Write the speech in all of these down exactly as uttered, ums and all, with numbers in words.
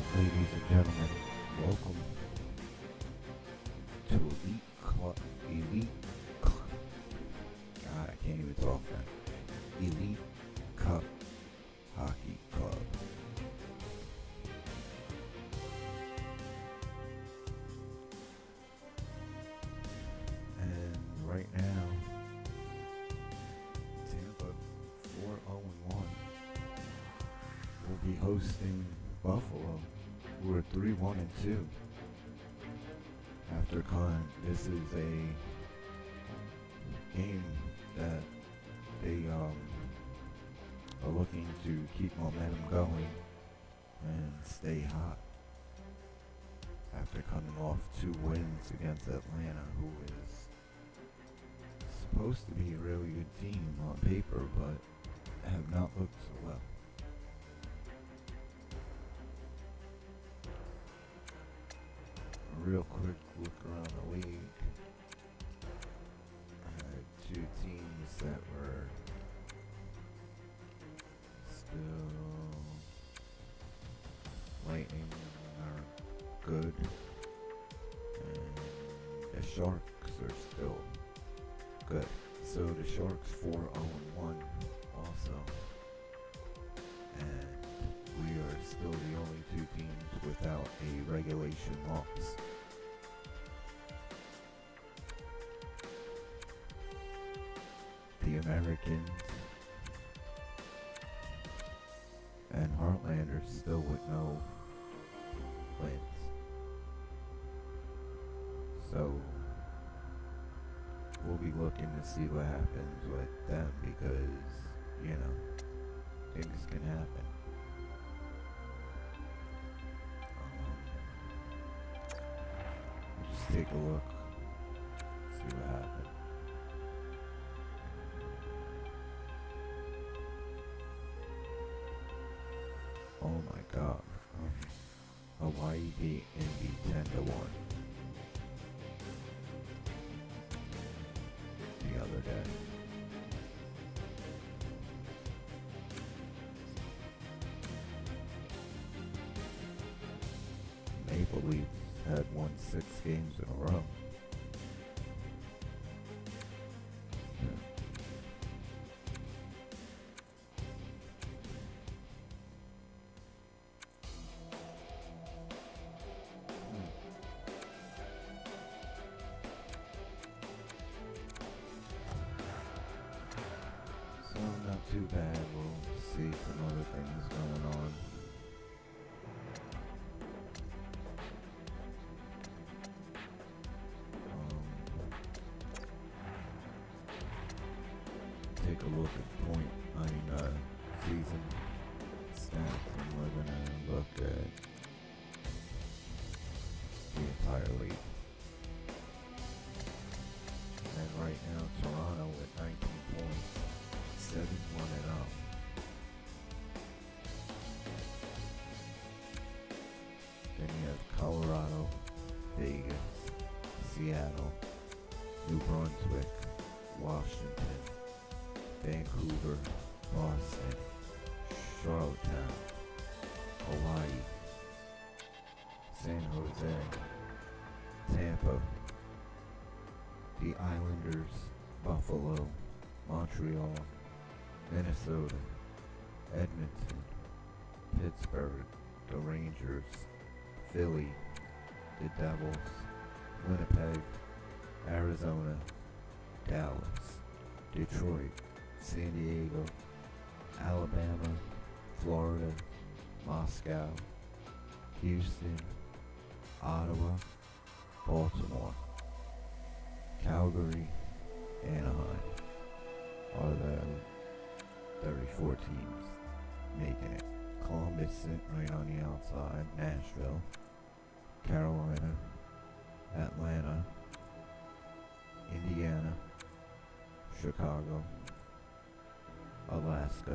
Ladies and gentlemen, welcome to Elite Club. Elite. God, I can't even talk now. Elite Cup Hockey Club. And right now, Tampa four oh one will be hosting Buffalo, who are three one and two. After Con, this is a game that they um, are looking to keep momentum going and stay hot after coming off two wins against Atlanta, who is supposed to be a really good team on paper, but have not looked so well. Real quick look around the league. I had two teams that were still Lightning are good, and the Sharks are still good. So the Sharks four oh one also, and we are still the only two teams without a regulation loss. The Americans and Heartlanders still with no wins. So we'll be looking to see what happens with them because, you know, things can happen. Um, just take a look, see what happens. Oh my god. Um, Hawaii beat Indy ten to one the other day. Maple Leafs had won six games in a row. Not too bad. We'll see some other things going on. Um, take a look at point, I mean, uh, season stats, and we're gonna look at the entire league. And right now, Toronto with nineteen points. seven one and oh. Then you have Colorado, Vegas, Seattle, New Brunswick, Washington, Vancouver, Boston, Charlottetown, Hawaii, San Jose, Tampa, the Islanders, Buffalo, Montreal, Minnesota, Edmonton, Pittsburgh, the Rangers, Philly, the Devils, Winnipeg, Arizona, Dallas, Detroit, San Diego, Alabama, Florida, Moscow, Houston, Ottawa, Baltimore, Calgary, Anaheim are the thirty-four teams making it. Columbus sitting right on the outside. Nashville, Carolina, Atlanta, Indiana, Chicago, Alaska,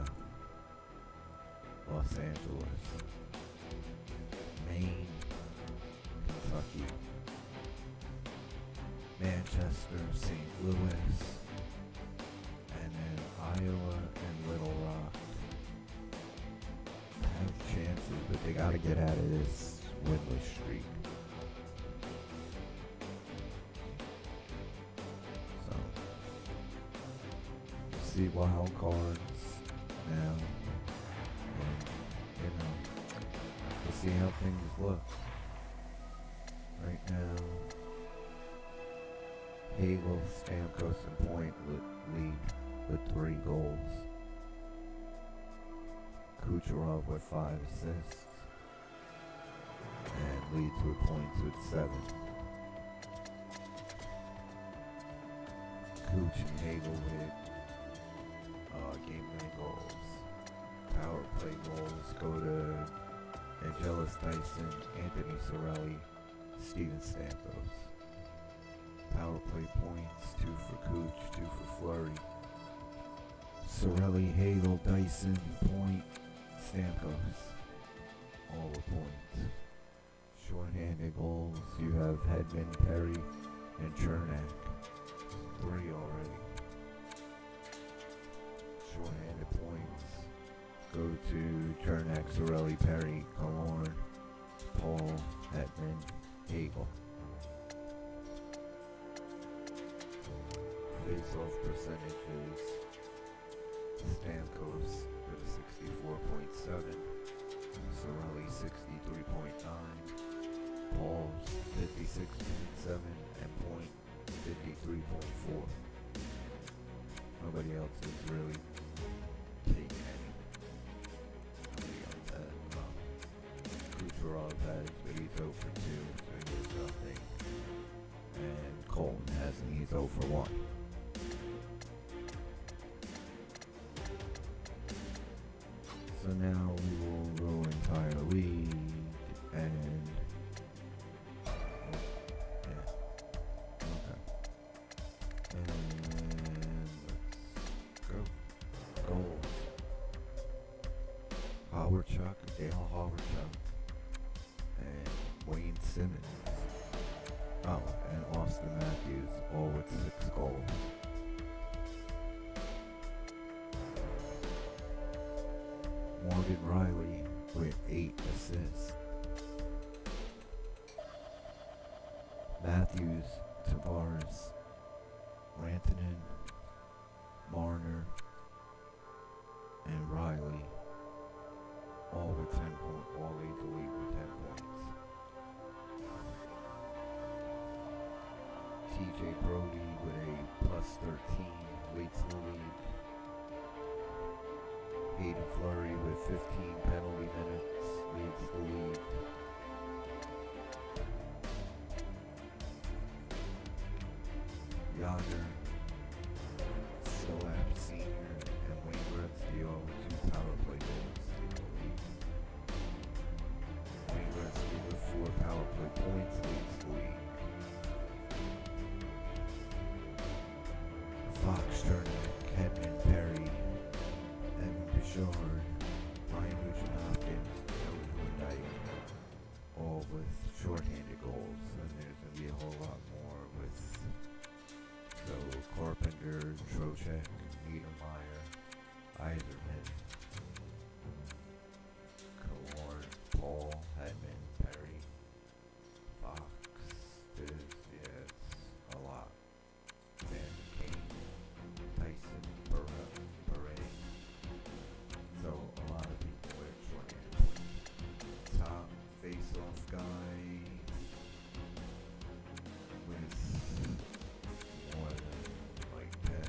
Los Angeles, Maine, Kentucky, Manchester, Saint Louis, and then Iowa and Little Rock have chances, but they gotta get out of this winless streak. So, see wild cards now, and you know, we'll see how things look. Right now, Hagel, Stamkos, and Point lead with three goals. Kucherov with five assists, and leads with points with seven. Kuch and Hagel with uh, game-winning goals. Power play goals go to Angelis Dyson, Anthony Cirelli, Steven Stamkos. Power play points, two for Kuch, two for Fleury. Cirelli, Hagel, Dyson, Point, Stamkos, all the points. Short-handed goals, you have Hedman, Perry, and Chernak, three already. Short-handed points go to Chernak, Cirelli, Perry, Killorn, Paul, Hedman, Hagel. Face-off percentages, Stamkos with a sixty-four point seven, Cirelli sixty-three point nine, Paul fifty-six point seven, and Point fifty-three point four. Nobody else is really taking any. Nobody else has. Um, Kucherov has, but he's zero for two, so he has nothing. And Colton hasn't, he's zero for one. So now we will go entire league and yeah, okay. And let's go. Goals. Howardchuk, Dale Howardchuk, and Wayne Simmons. Oh, and Austin Matthews, all with six goals. Morgan Riley with eight assists. Matthews, Tavares, Rantanen, Marner, and Riley, all with ten points, all lead the league with ten points. T J Brody with a plus thirteen, leads the league. Hayden Fleury with fifteen penalty minutes, leads the league. Yager, Silap Senior, and Wayne Gretzky all with two power play goals, lead the league. Wayne Gretzky with four power play points, leads the league. Fox, Chernak, Hedman, Perry, Evan Bouchard, Ryan Nugent-Hopkins, Joe Hyundai, all with short-handed goals, and there's going to be a whole lot more with so Carpenter, Trocheck, Niedermeyer, Eiserman, Killorn, Paul, Hedman, Perry, Fox. There's, yeah, it's a lot. Van Kane, Tyson, Burra, Beret. So a lot of people with short-handed. Top face-off guy with more than like ten.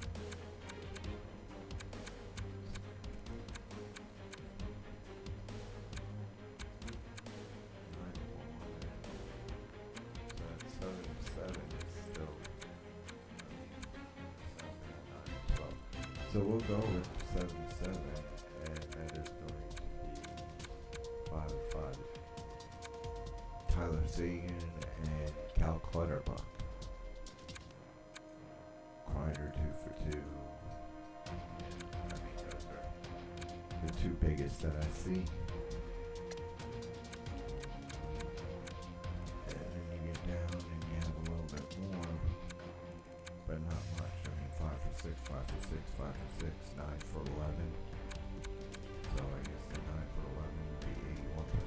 So that's seventy-seven is still, I mean, twelve. So we'll go with seventy-seven, and that is going to be five and five. Tyler Seguin and Cal Clutterbuck. Kreider two for two. I mean, those are the two biggest that I see. And then you get down and you have a little bit more, but not much. I mean, five for six, five for six, five for six, nine for eleven. So I guess the nine for eleven would be eighty-one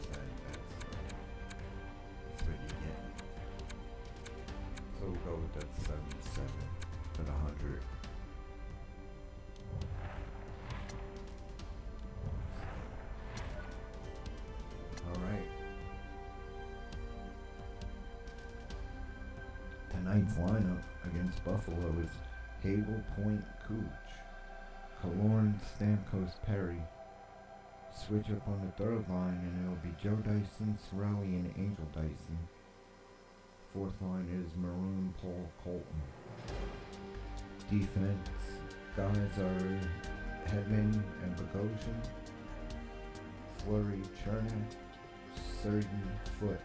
ninth lineup against Buffalo is Hagel, Point, Cooch, Killorn, Stamkos, Perry. Switch up on the third line, and it'll be Joe Dyson, Sorelli, and Angel Dyson. Fourth line is Maroon, Paul, Colton. Defense guys are Hedman and Bogosian, Fleury, Chernak, Surgeon, Foot.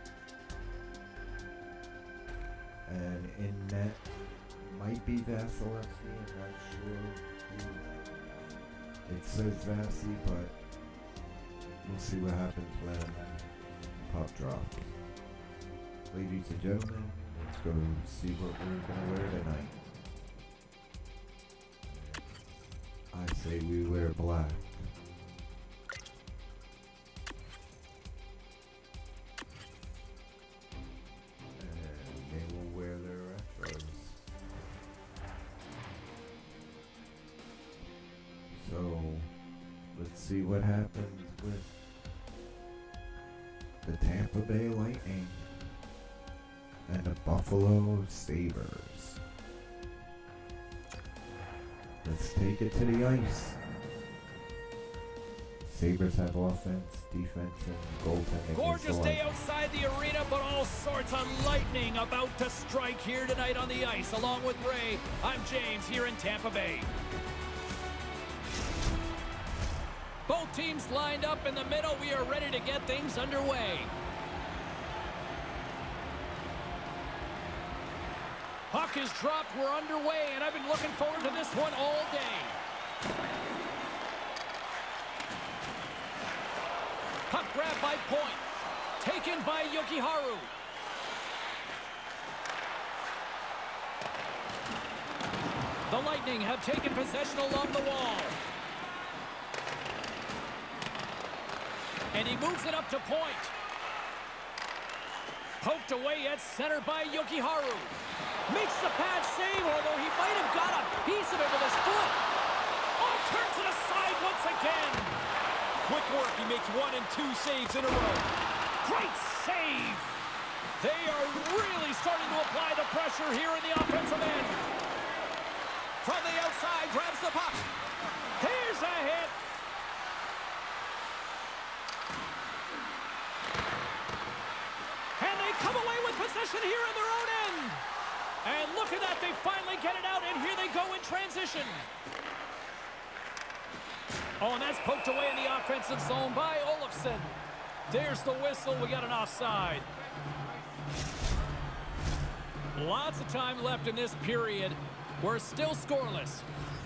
And in net might be Vasilevsky, I'm not sure who. It says Vassy, but we'll see what happens when puck drops. Ladies and gentlemen, let's go see what we're gonna wear tonight. I say we wear black. And they will wear their retros. So, let's see what happens with the Tampa Bay Lightning and the Buffalo Sabers. Let's take it to the ice. Sabers have offense, defense, and goaltending. Gorgeous day outside the arena, but all sorts of lightning about to strike here tonight on the ice. Along with Ray, I'm James here in Tampa Bay. Both teams lined up in the middle. We are ready to get things underway. Puck is dropped. We're underway, and I've been looking forward to this one all day. Puck grab by Point. Taken by Yokiharu. The Lightning have taken possession along the wall. And he moves it up to Point. Poked away at center by Yokiharu. Makes the pad save, although he might have got a piece of it with his foot. Oh, turns it aside once again. Quick work. He makes one and two saves in a row. Great save. They are really starting to apply the pressure here in the offensive end. From the outside, grabs the puck. Here's a hit. And they come away with possession here in their own end. And look at that, they finally get it out, and here they go in transition. Oh, and that's poked away in the offensive zone by Olofsson. There's the whistle, we got an offside. Lots of time left in this period. We're still scoreless.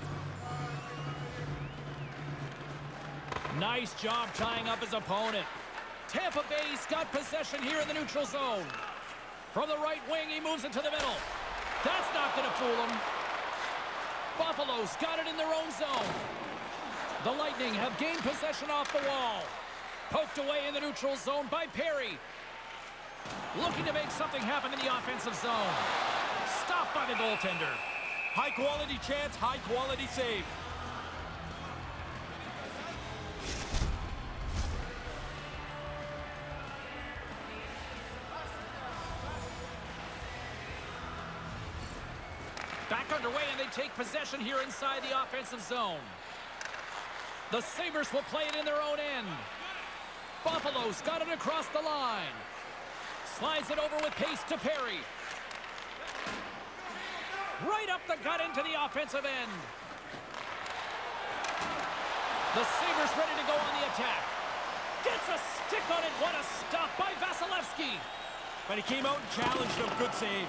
Nice job tying up his opponent. Tampa Bay's got possession here in the neutral zone. From the right wing, he moves it to the middle. That's not going to fool him. Buffalo's got it in their own zone. The Lightning have gained possession off the wall. Poked away in the neutral zone by Perry. Looking to make something happen in the offensive zone. Stopped by the goaltender. High quality chance, high quality save. Back underway, and they take possession here inside the offensive zone. The Sabres will play it in their own end. Buffalo's got it across the line. Slides it over with pace to Perry. Right up the gut into the offensive end. The Sabres ready to go on the attack. Gets a stick on it. What a stop by Vasilevsky. But he came out and challenged him. Good save.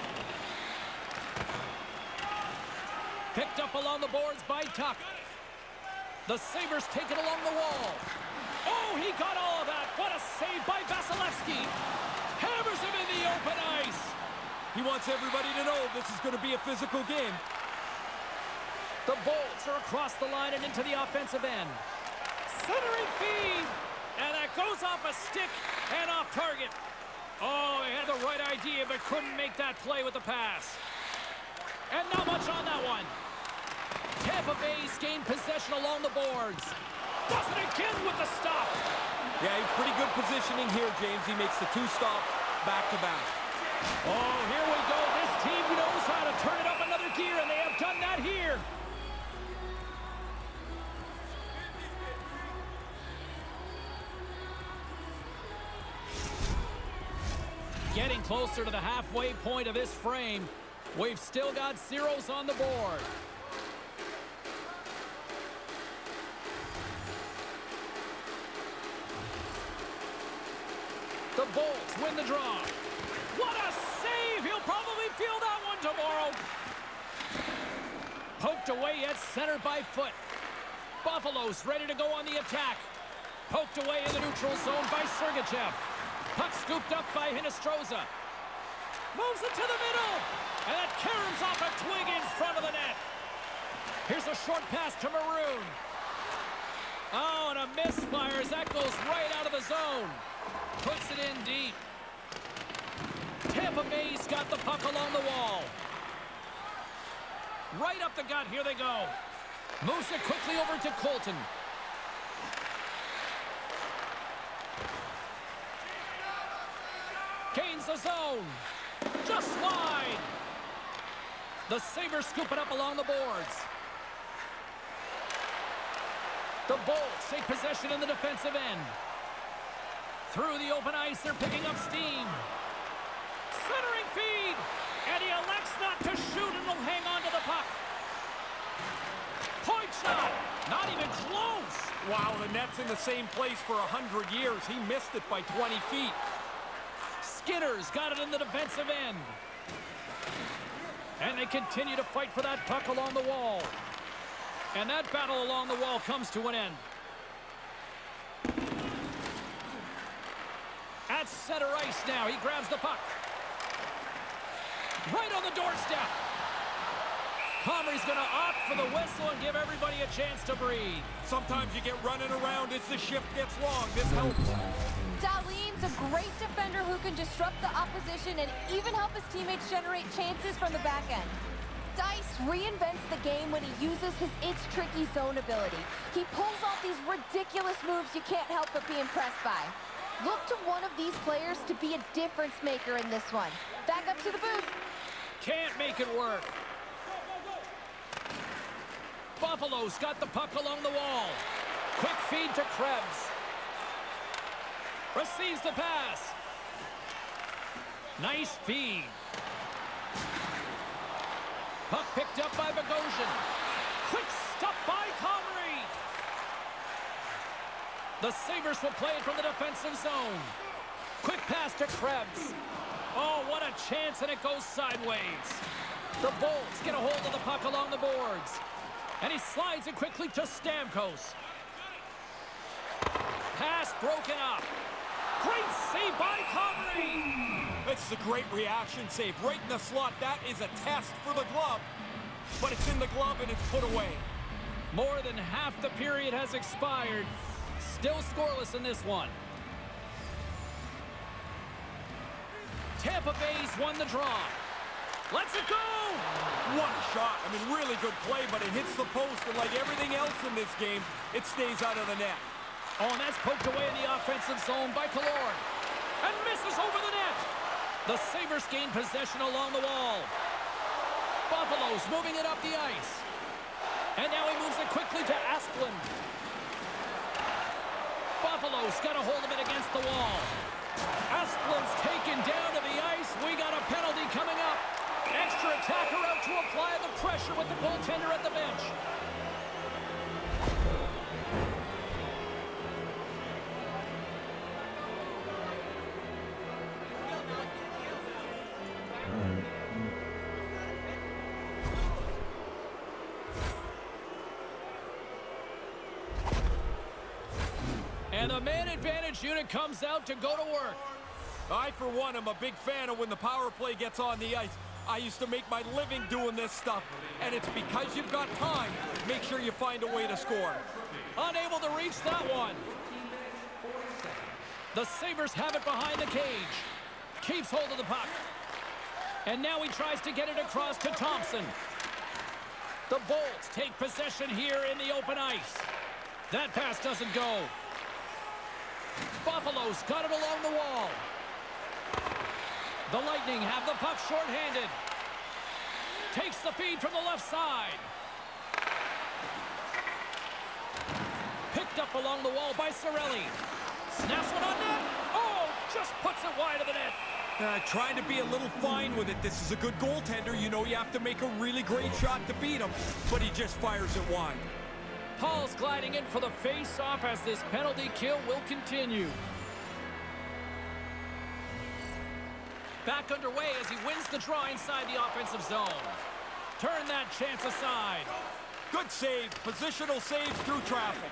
Picked up along the boards by Tuck. The Sabres take it along the wall. Oh, he got all of that. What a save by Vasilevsky. Hammers him in the open ice. He wants everybody to know this is going to be a physical game. The Bolts are across the line and into the offensive end. Centering feed. And that goes off a stick and off target. Oh, he had the right idea, but couldn't make that play with the pass. And not much on that one. Tampa Bay's gained possession along the boards. Does it again with the stop. Yeah, he's pretty good positioning here, James. He makes the two stops back to back. Oh, here we go. This team knows how to turn it up another gear, and they have done that here. Getting closer to the halfway point of this frame. We've still got zeros on the board. The Bolts win the draw. What a save! He'll probably feel that one tomorrow. Poked away yet centered by Foot. Buffalo's ready to go on the attack. Poked away in the neutral zone by Sergachev. Puck scooped up by Hinostroza. Moves it to the middle. And that caroms off a twig in front of the net. Here's a short pass to Maroon. Oh, and a misfire as that goes right out of the zone. Puts it in deep. Tampa Bay's got the puck along the wall. Right up the gut, here they go. Moves it quickly over to Colton. Gains the zone. Just wide. The Sabers scoop it up along the boards. The Bolts take possession in the defensive end. Through the open ice, they're picking up steam. Centering feed. And he elects not to shoot and will hang on to the puck. Point shot. Not even close. Wow, the net's in the same place for a hundred years. He missed it by twenty feet. Skinner's got it in the defensive end. And they continue to fight for that puck along the wall. And that battle along the wall comes to an end. At center ice now, he grabs the puck. Right on the doorstep. Comrie's going to opt for the whistle and give everybody a chance to breathe. Sometimes you get running around as the shift gets long. This helps. Dahlin's a great defender who can disrupt the opposition and even help his teammates generate chances from the back end. Dice reinvents the game when he uses his It's Tricky zone ability. He pulls off these ridiculous moves you can't help but be impressed by. Look to one of these players to be a difference maker in this one. Back up to the booth. Can't make it work. Buffalo's got the puck along the wall. Quick feed to Krebs. Receives the pass. Nice feed. Puck picked up by Bogosian. Quick stop by Comrie. The Sabres will play it from the defensive zone. Quick pass to Krebs. Oh, what a chance, and it goes sideways. The Bolts get a hold of the puck along the boards. And he slides it quickly to Stamkos. Pass broken up. Great save by Comrie. It's a great reaction save. Right in the slot. That is a test for the glove. But it's in the glove and it's put away. More than half the period has expired. Still scoreless in this one. Tampa Bay's won the draw. Let's it go! What a shot. I mean, really good play, but it hits the post, and like everything else in this game, it stays out of the net. Oh, and that's poked away in the offensive zone by Killorn. And misses over the net. The Sabres gain possession along the wall. Buffalo's moving it up the ice. And now he moves it quickly to Asplund. Buffalo's got a hold of it against the wall. Asplund's taken down to the ice. We got a penalty coming up. Extra attacker out to apply the pressure with the goaltender at the bench. And the man advantage unit comes out to go to work. I, for one, am a big fan of when the power play gets on the ice. I used to make my living doing this stuff, and it's because you've got time. Make sure you find a way to score. Unable to reach that one. The Sabres have it behind the cage. Keeps hold of the puck. And now he tries to get it across to Thompson. The Bolts take possession here in the open ice. That pass doesn't go. Buffalo's got it along the wall. The Lightning have the puck shorthanded. Takes the feed from the left side. Picked up along the wall by Cirelli. Snaps one on net. Oh, just puts it wide of the net. Uh, trying to be a little fine with it. This is a good goaltender. You know you have to make a really great shot to beat him, but he just fires it wide. Paul's gliding in for the face-off as this penalty kill will continue. Back underway as he wins the draw inside the offensive zone. Turn that chance aside. Good save. Positional saves through traffic.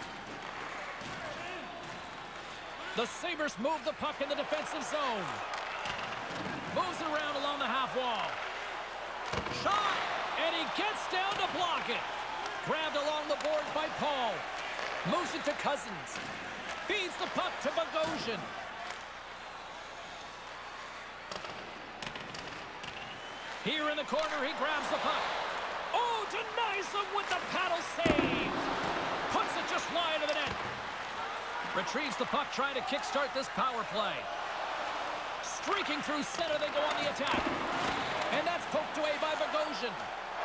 The Sabres move the puck in the defensive zone. Moves it around along the half wall. Shot! And he gets down to block it. Grabbed along the boards by Paul. Moves it to Cousins. Feeds the puck to Bogosian. Here in the corner, he grabs the puck. Oh, denies him with the paddle save. Puts it just wide of the net. Retrieves the puck, trying to kickstart this power play. Streaking through center, they go on the attack. And that's poked away by Bogosian.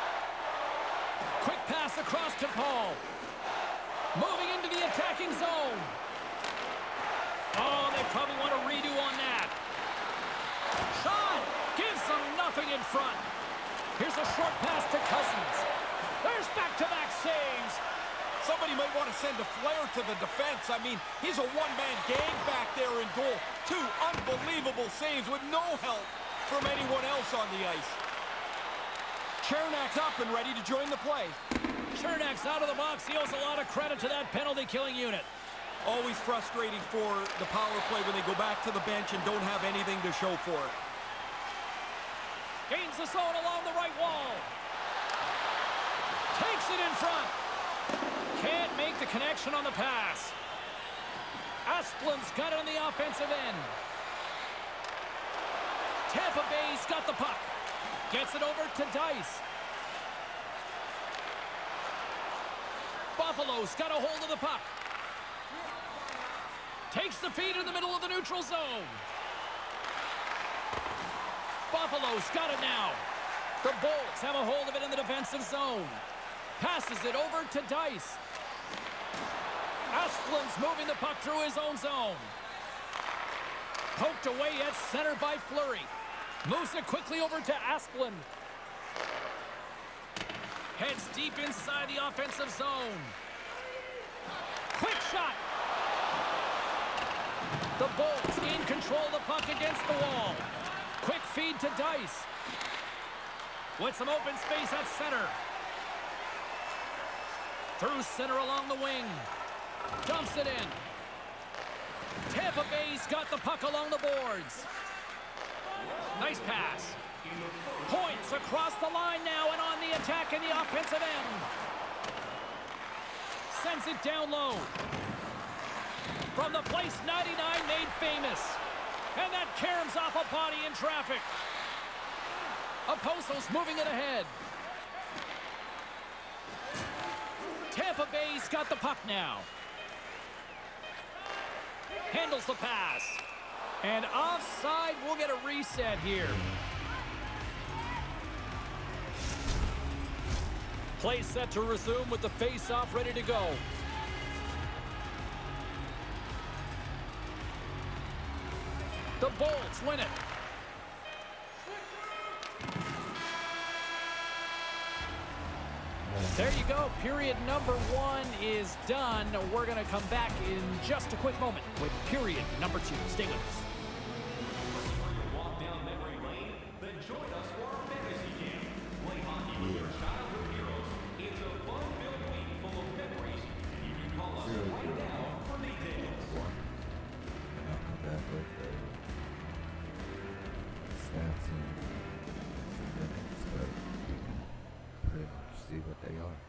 Quick pass across to Paul. Moving into the attacking zone. Oh, they probably want a redo on that. Shot! Gives them nothing in front. Here's a short pass to Cousins. There's back-to-back saves. Somebody might want to send a flare to the defense. I mean, he's a one-man gang back there in goal. Two unbelievable saves with no help from anyone else on the ice. Chernak's up and ready to join the play. Chernak's out of the box. He owes a lot of credit to that penalty-killing unit. Always frustrating for the power play when they go back to the bench and don't have anything to show for it. Gains the zone along the right wall. Takes it in front. Can't make the connection on the pass. Asplund's got it on the offensive end. Tampa Bay's got the puck. Gets it over to Dice. Buffalo's got a hold of the puck. Takes the feed in the middle of the neutral zone. Buffalo's got it now. The Bolts have a hold of it in the defensive zone. Passes it over to Dice. Asplund's moving the puck through his own zone. Poked away at center by Fleury. Moves it quickly over to Asplund. Heads deep inside the offensive zone. Quick shot. The Bolts in control of the puck against the wall. Quick feed to Dice. With some open space at center. Through center along the wing. Dumps it in. Tampa Bay's got the puck along the boards. Nice pass. Points across the line now and on the attack in the offensive end. Sends it down low. From the place ninety-nine made famous. And that caroms off a body in traffic. Oposo's moving it ahead. Tampa Bay's got the puck now. Handles the pass. And offside, we'll get a reset here. Play set to resume with the face-off ready to go. The Bolts win it. There you go. Period number one is done. We're going to come back in just a quick moment with period number two. Stay with us. See what they are.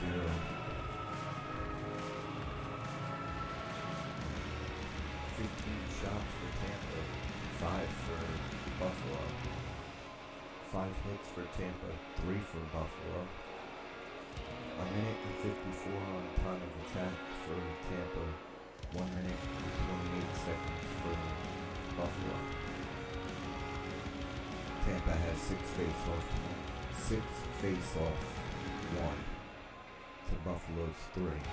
zero. fifteen shots for Tampa, five for Buffalo. Five hits for Tampa, three for Buffalo. A minute and fifty-four on time of attack for Tampa. One minute and twenty-eight seconds for Buffalo. Tampa has six face-offs, six face-offs, one to Buffalo's three.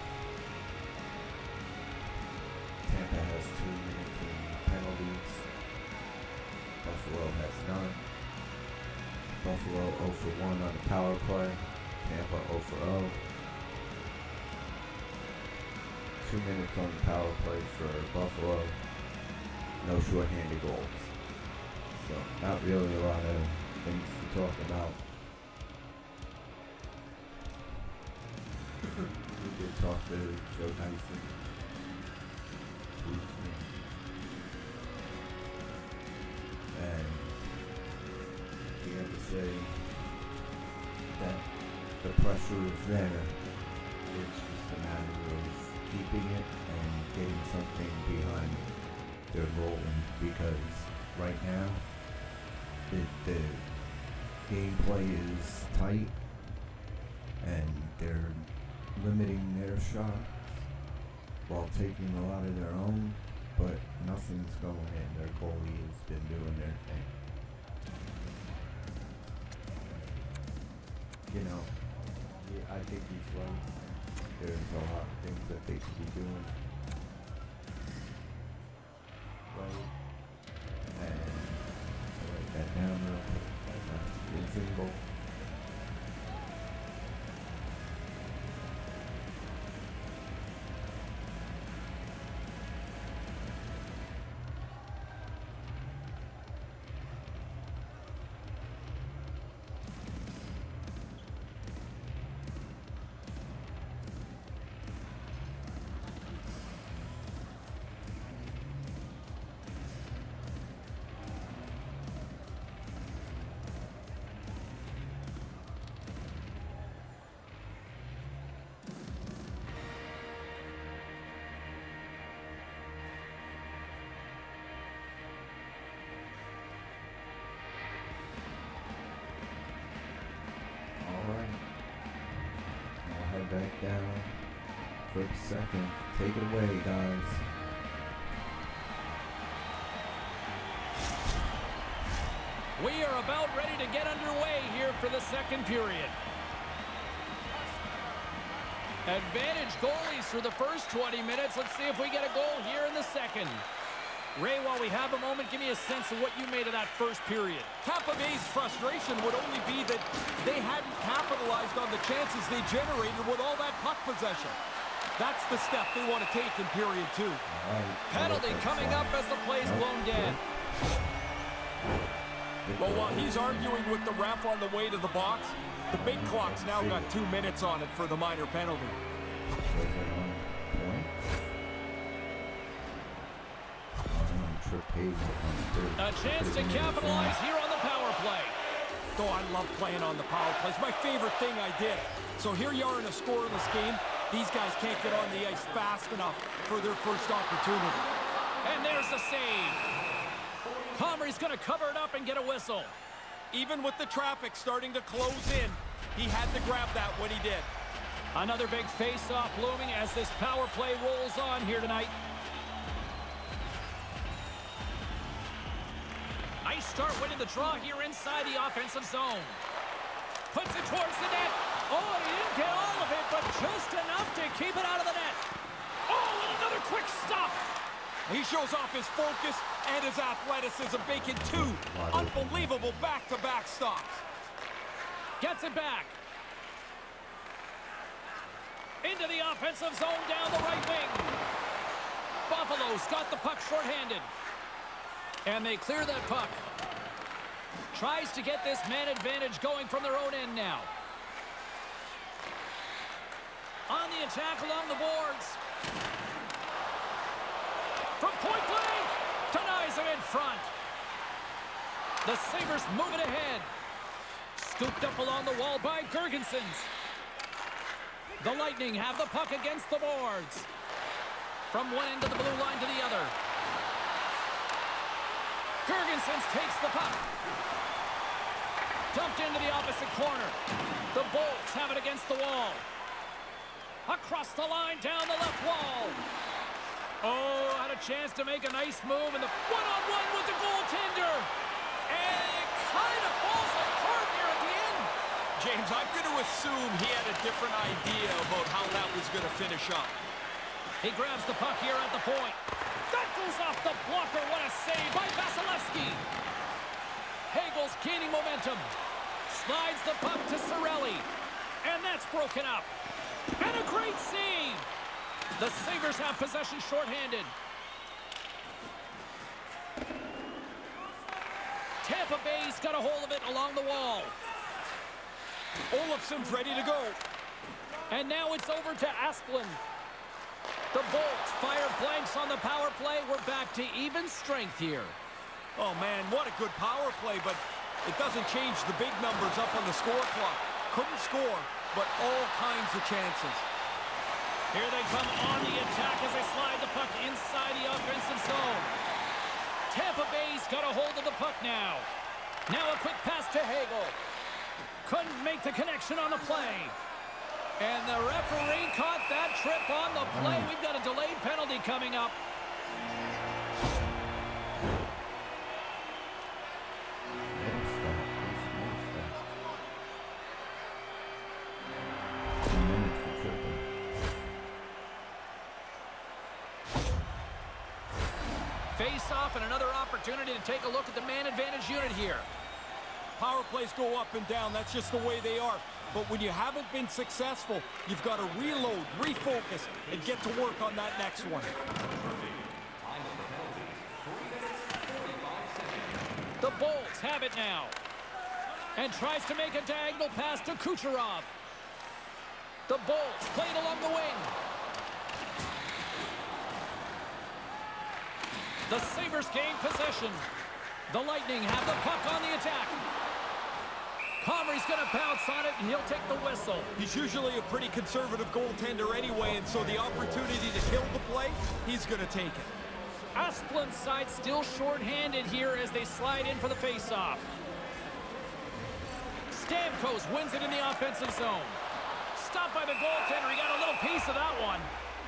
Tampa has two minutes in penalties. Buffalo has none. Buffalo zero for one on the power play. Tampa zero for zero. Two minutes on the power play for Buffalo. No shorthanded goals. So not really a lot of things to talk about. We did talk to Joe Tyson. And he had to say that the pressure is there. It's just a matter of keeping it and getting something behind their goal, because right now it, the gameplay is tight and they're limiting their shots while taking a lot of their own, but nothing's going in. Their goalie has been doing their thing. You know, yeah, I think he's right. There's a lot of things that they should be doing right. And I'll write that down real quick. That's in goal. Back down for a second. Take it away, guys. We are about ready to get underway here for the second period. Advantage goalies for the first twenty minutes. Let's see if we get a goal here in the second. Ray, while we have a moment, give me a sense of what you made of that first period. Tampa Bay's frustration would only be that they hadn't capitalized on the chances they generated with all that puck possession. That's the step they want to take in period two. Right. Penalty coming up as the play's blown dead. Well, while he's arguing with the ref on the way to the box, the big clock's now got two minutes on it for the minor penalty. A chance to capitalize here on the power play. Oh, I love playing on the power play. It's my favorite thing I did. So here you are in a scoreless game. These guys can't get on the ice fast enough for their first opportunity. And there's the save. Comrie's going to cover it up and get a whistle. Even with the traffic starting to close in, he had to grab that when he did. Another big face-off looming as this power play rolls on here tonight. Nice start winning the draw here inside the offensive zone. Puts it towards the net. Oh, he didn't get all of it, but just enough to keep it out of the net. Oh, and another quick stop. He shows off his focus and his athleticism, making two unbelievable back-to-back stops. Gets it back. Into the offensive zone down the right wing. Buffalo's got the puck shorthanded. And they clear that puck. Tries to get this man advantage going from their own end now. On the attack along the boards. From point blank. Denies him in front. The Sabers move it ahead. Scooped up along the wall by Gergensons. The Lightning have the puck against the boards. From one end of the blue line to the other. Gergensen takes the puck. Dumped into the opposite corner. The Bolts have it against the wall. Across the line, down the left wall. Oh, had a chance to make a nice move, and the one-on-one with the goaltender. And it kind of falls apart here at the end. James, I'm going to assume he had a different idea about how that was going to finish up. He grabs the puck here at the point. That goes off the blocker. What a save by Vasilevsky. Hagel's gaining momentum. Slides the puck to Cirelli. And that's broken up. And a great save. The Sabers have possession shorthanded. Tampa Bay's got a hold of it along the wall. Olofsson's ready to go. And now it's over to Asplund. The Bolts fire blanks on the power play. We're back to even strength here. Oh, man, what a good power play, but it doesn't change the big numbers up on the score clock. Couldn't score, but all kinds of chances. Here they come on the attack as they slide the puck inside the offensive zone. Tampa Bay's got a hold of the puck now. Now a quick pass to Hagel. Couldn't make the connection on the play. And the referee caught that trip on the play. We've got a delayed penalty coming up. Face off and another opportunity to take a look at the man advantage unit here. Power plays go up and down. That's just the way they are. But when you haven't been successful, you've got to reload, refocus, and get to work on that next one. The Bolts have it now. And tries to make a diagonal pass to Kucherov. The Bolts played along the wing. The Sabres gain possession. The Lightning have the puck on the attack. Comrie's going to bounce on it, and he'll take the whistle. He's usually a pretty conservative goaltender anyway, and so the opportunity to kill the play, he's going to take it. Asplund's side still shorthanded here as they slide in for the faceoff. Stamkos wins it in the offensive zone. Stopped by the goaltender. He got a little piece of that one.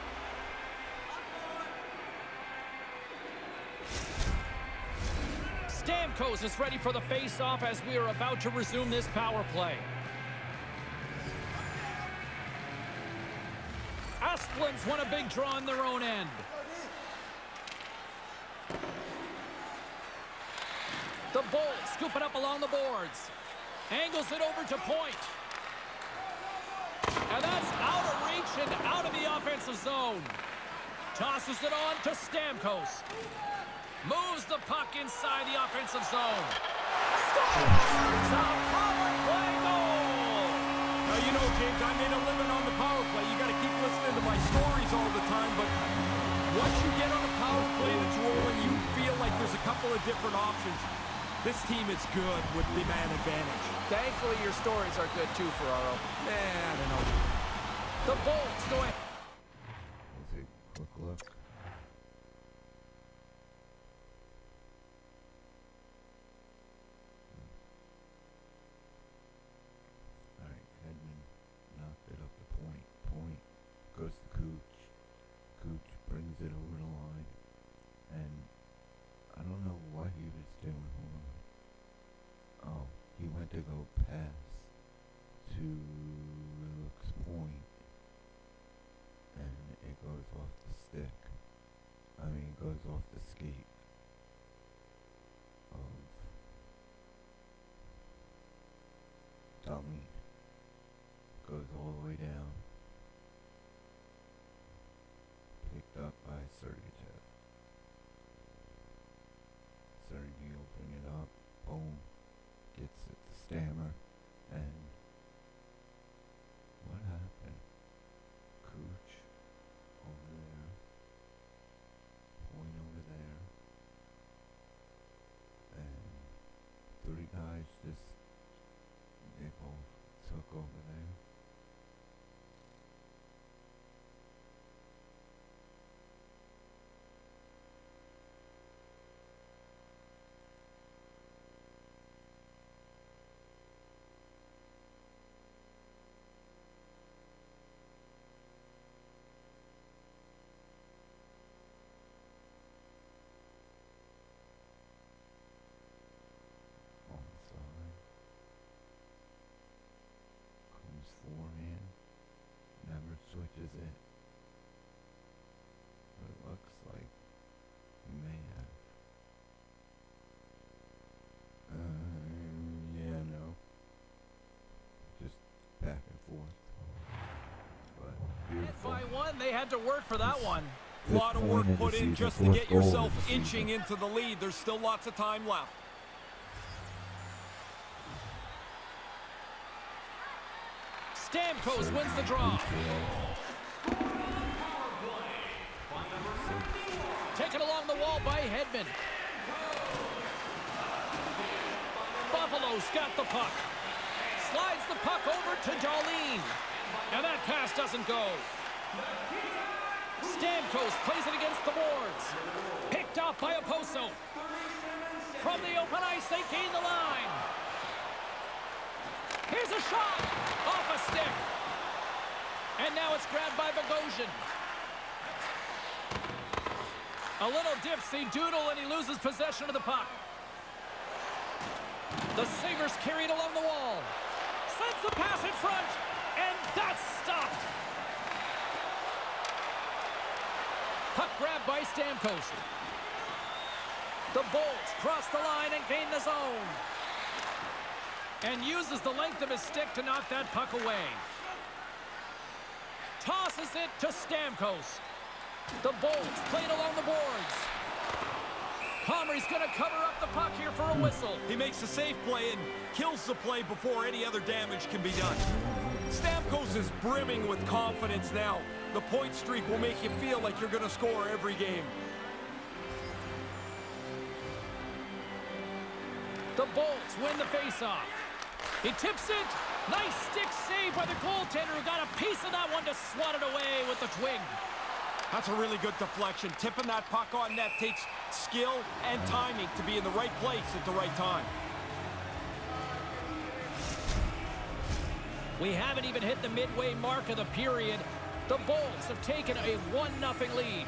Stamkos is ready for the face-off as we are about to resume this power play. Asplund's won a big draw in their own end. The Bolts scoop it up along the boards. Angles it over to point. And that's out of reach and out of the offensive zone. Tosses it on to Stamkos. Moves the puck inside the offensive zone. Scores! A power play goal! Now, you know, James, I made a living on the power play. You got to keep listening to my stories all the time, but once you get on a power play that's rolling, you feel like there's a couple of different options. This team is good with the man advantage. Thankfully, your stories are good too, Ferraro. Eh, I don't know. The Bolts go ahead. Let's take a quick look. Goes to Cooch. Cooch brings it over the line, and I don't know what he was doing. Hold on. Oh, he went to go pass to Wilkes Point, and it goes off the stick. I mean, it goes off the skate of Dummy. Goes all the way down. Picked up by Sergachev. Sergey will bring it up. Boom. Gets it to Stammer. And what happened? Cooch over there. Point over there. And three guys just, they both took over there. is it? It looks like he may have. Um, yeah, no. Just back and forth. But beautiful. Hit by one, they had to work for that one. A lot of work put in just to get yourself inching into the lead. There's still lots of time left. Stamkos wins the draw. Taken along the wall by Hedman. Buffalo's got the puck. Slides the puck over to Darlene. And that pass doesn't go. Stamkos plays it against the boards. Picked off by Oposo. From the open ice, they gain the line. Here's a shot. Off a stick. And now it's grabbed by Bogosian. A little dipsy doodle, and he loses possession of the puck. The Sabers carry it along the wall. Sends the pass in front. And that's stopped. Puck grabbed by Stamkos. The Bolts cross the line and gain the zone. And uses the length of his stick to knock that puck away. Tosses it to Stamkos. The Bolts played along the boards. Comrie's going to cover up the puck here for a whistle. He makes a safe play and kills the play before any other damage can be done. Stamkos is brimming with confidence now. The point streak will make you feel like you're going to score every game. The Bolts win the faceoff. He tips it. Nice stick save by the goaltender, who got a piece of that one to swat it away with the twig. That's a really good deflection. Tipping that puck on net takes skill and timing to be in the right place at the right time. We haven't even hit the midway mark of the period. The Bolts have taken a one nothing lead.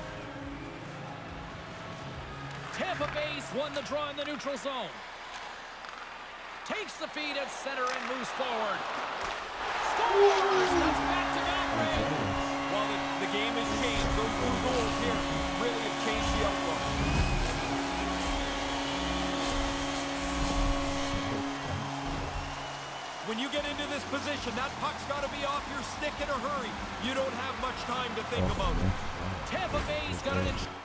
Tampa Bay's won the draw in the neutral zone. Takes the feed at center and moves forward. Scores! That's back-to-back, Ray. Well, the, the game has changed. Those two goals here really have changed the outlook. When you get into this position, that puck's got to be off your stick in a hurry. You don't have much time to think about it. Tampa Bay's got an inch.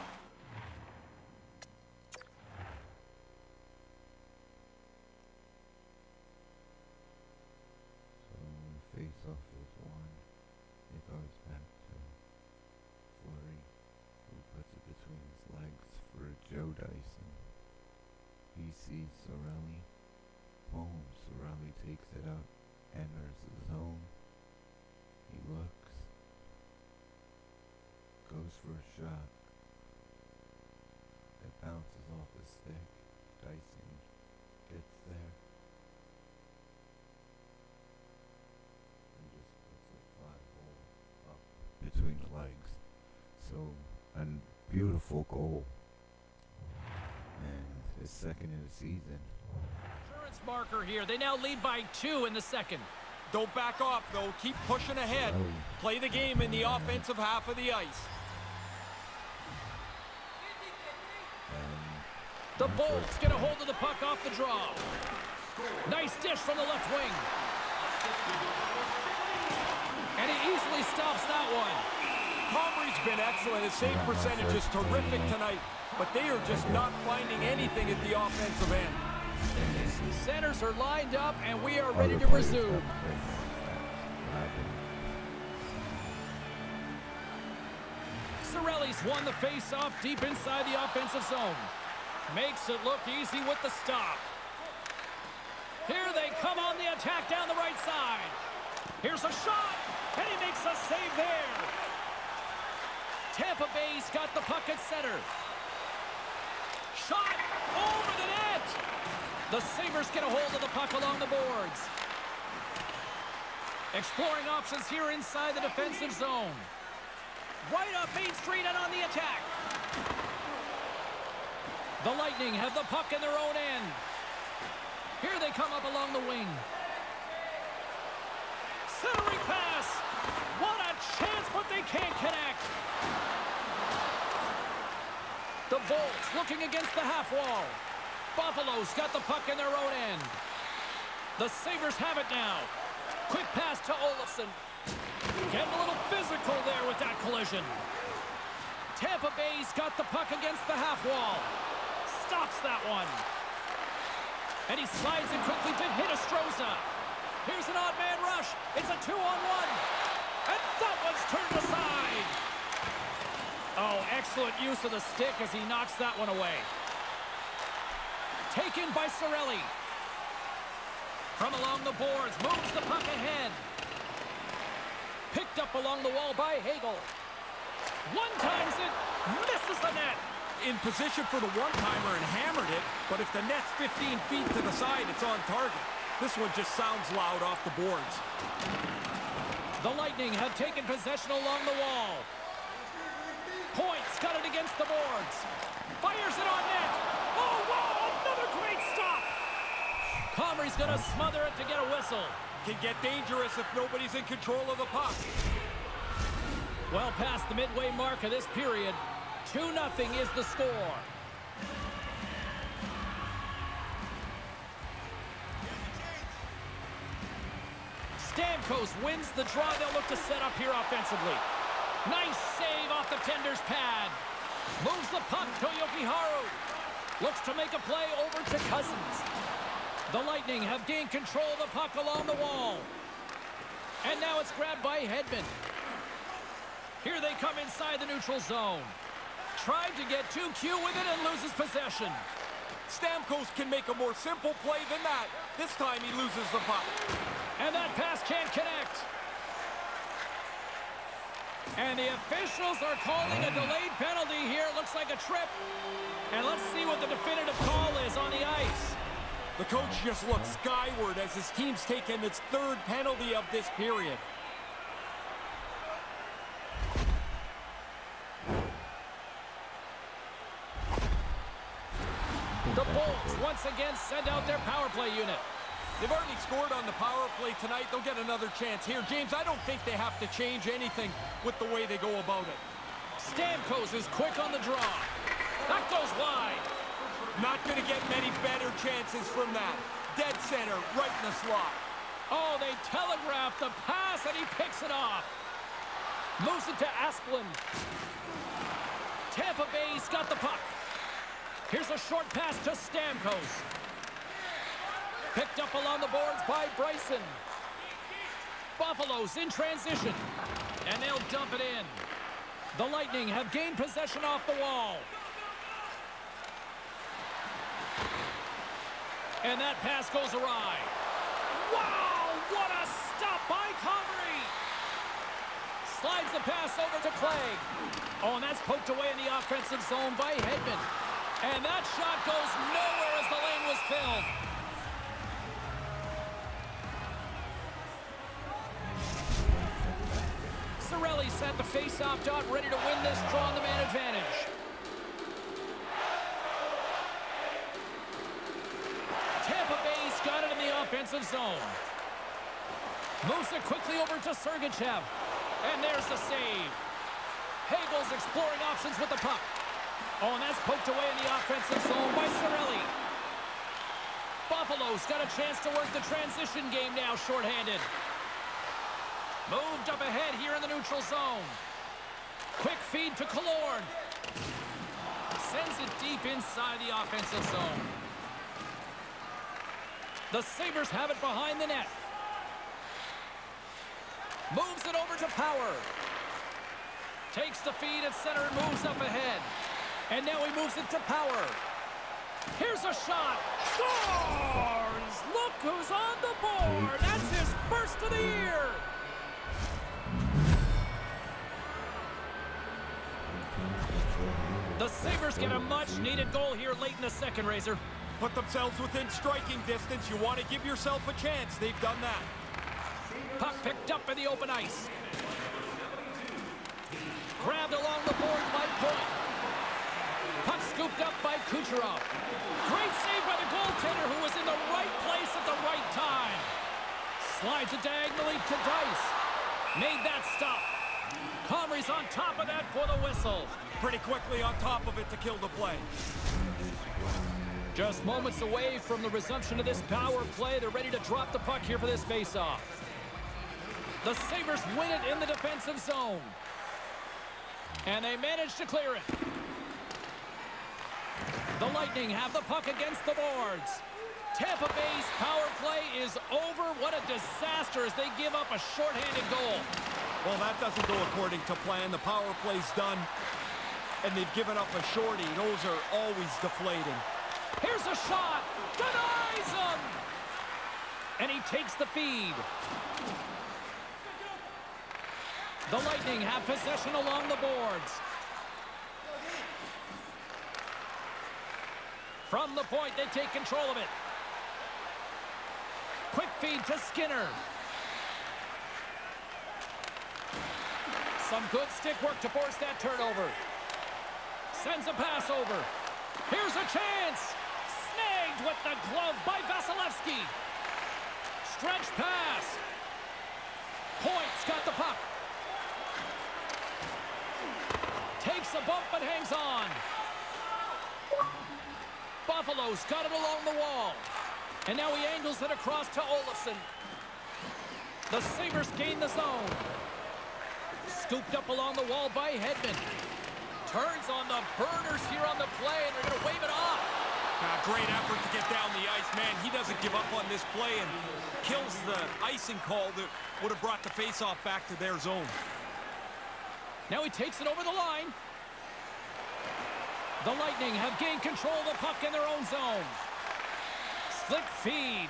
Face-off is won. It goes back to Fleury, who puts it between his legs for Joe Dyson. He sees Sorelli. Boom, Sorelli takes it up, enters the zone. He looks, goes for a shot. It bounces off the stick. Dyson gets there. Between the legs. So, a beautiful goal. And his second in the season. Insurance marker here. They now lead by two in the second. Don't back off, though. Keep pushing ahead. Play the game in the offensive half of the ice. The Bolts get a hold of the puck off the draw. Nice dish from the left wing. And he easily stops that one. Comrie's been excellent. His save percentage is terrific tonight, but they are just not finding anything at the offensive end. Centers are lined up, and we are ready to resume. Sorelli's won the face-off deep inside the offensive zone. Makes it look easy with the stop. Here they come on the attack down the right side. Here's a shot, and he makes a save there. Tampa Bay's got the puck at center. Shot over the net. The Sabers get a hold of the puck along the boards. Exploring options here inside the defensive zone. Right up Main Street and on the attack. The Lightning have the puck in their own end. Here they come up along the wing. Centering pass. What a chance they can't connect. The Bolts looking against the half wall. Buffalo's got the puck in their own end. The Sabres have it now. Quick pass to Olofsson. Getting a little physical there with that collision. Tampa Bay's got the puck against the half wall. Stops that one. And he slides it quickly to Hinostroza. Here's an odd man rush. It's a two-on-one. And that one's turned aside. Oh, excellent use of the stick as he knocks that one away. Taken by Cirelli. From along the boards, moves the puck ahead. Picked up along the wall by Hagel. One times it, misses the net. In position for the one-timer and hammered it, but if the net's fifteen feet to the side, it's on target. This one just sounds loud off the boards. The Lightning have taken possession along the wall. Points got it against the boards. Fires it on net. Oh, wow, another great stop. Comrie's gonna smother it to get a whistle. Can get dangerous if nobody's in control of the puck. Well past the midway mark of this period, two nothing is the score. Stamkos wins the draw. They'll look to set up here offensively. Nice save off the tender's pad. Moves the puck to Jokiharju. Looks to make a play over to Cousins. The Lightning have gained control of the puck along the wall. And now it's grabbed by Hedman. Here they come inside the neutral zone. Tried to get too cute with it and loses possession. Stamkos can make a more simple play than that. This time he loses the puck. And that pass can't connect. And the officials are calling a delayed penalty here. Looks like a trip. And let's see what the definitive call is on the ice. The coach just looks skyward as his team's taken its third penalty of this period. The Bolts once again send out their power play unit. They've already scored on the power play tonight. They'll get another chance here. James, I don't think they have to change anything with the way they go about it. Stamkos is quick on the draw. That goes wide. Not going to get many better chances from that. Dead center, right in the slot. Oh, they telegraphed the pass, and he picks it off. Moves it to Asplund. Tampa Bay's got the puck. Here's a short pass to Stamkos. Picked up along the boards by Bryson. Buffalo's in transition, and they'll dump it in. The Lightning have gained possession off the wall. And that pass goes awry. Wow, what a stop by Comrie. Slides the pass over to Clay. Oh, and that's poked away in the offensive zone by Hedman. And that shot goes nowhere as the lane was filled. Cirelli set the face-off dot, ready to win this draw on the man advantage. Tampa Bay's got it in the offensive zone. Moves it quickly over to Sergachev. And there's the save. Hagel's exploring options with the puck. Oh, and that's poked away in the offensive zone by Cirelli. Buffalo's got a chance to work the transition game now, shorthanded. Moved up ahead here in the neutral zone. Quick feed to Killorn. Sends it deep inside the offensive zone. The Sabres have it behind the net. Moves it over to Power. Takes the feed at center and moves up ahead. And now he moves it to Power. Here's a shot. Scores! Look who's on the board. That's his first of the year. The Sabres get a much-needed goal here late in the second, Razor. Put themselves within striking distance. You want to give yourself a chance. They've done that. Puck picked up in the open ice. Grabbed along the board by Point. Puck scooped up by Kucherov. Great save by the goaltender, who was in the right place at the right time. Slides it diagonally to Dice. Made that stop. Comrie's on top of that for the whistle. Pretty quickly on top of it to kill the play. Just moments away from the resumption of this power play. They're ready to drop the puck here for this faceoff. The Sabres win it in the defensive zone. And they manage to clear it. The Lightning have the puck against the boards. Tampa Bay's power play is over. What a disaster as they give up a shorthanded goal. Well, that doesn't go according to plan. The power play's done, and they've given up a shorty. Those are always deflating. Here's a shot. Denies him. And he takes the feed. The Lightning have possession along the boards. From the point, they take control of it. Quick feed to Skinner. Some good stick work to force that turnover. Sends a pass over. Here's a chance. Snagged with the glove by Vasilevsky. Stretch pass. Point's got the puck. Takes a bump but hangs on. Buffalo's got it along the wall. And now he angles it across to Olofsson. The Sabres gain the zone. Scooped up along the wall by Hedman. Turns on the burners here on the play, and they're going to wave it off. Uh, great effort to get down the ice, man. He doesn't give up on this play and kills the icing call that would have brought the faceoff back to their zone. Now he takes it over the line. The Lightning have gained control of the puck in their own zone. Slick feed.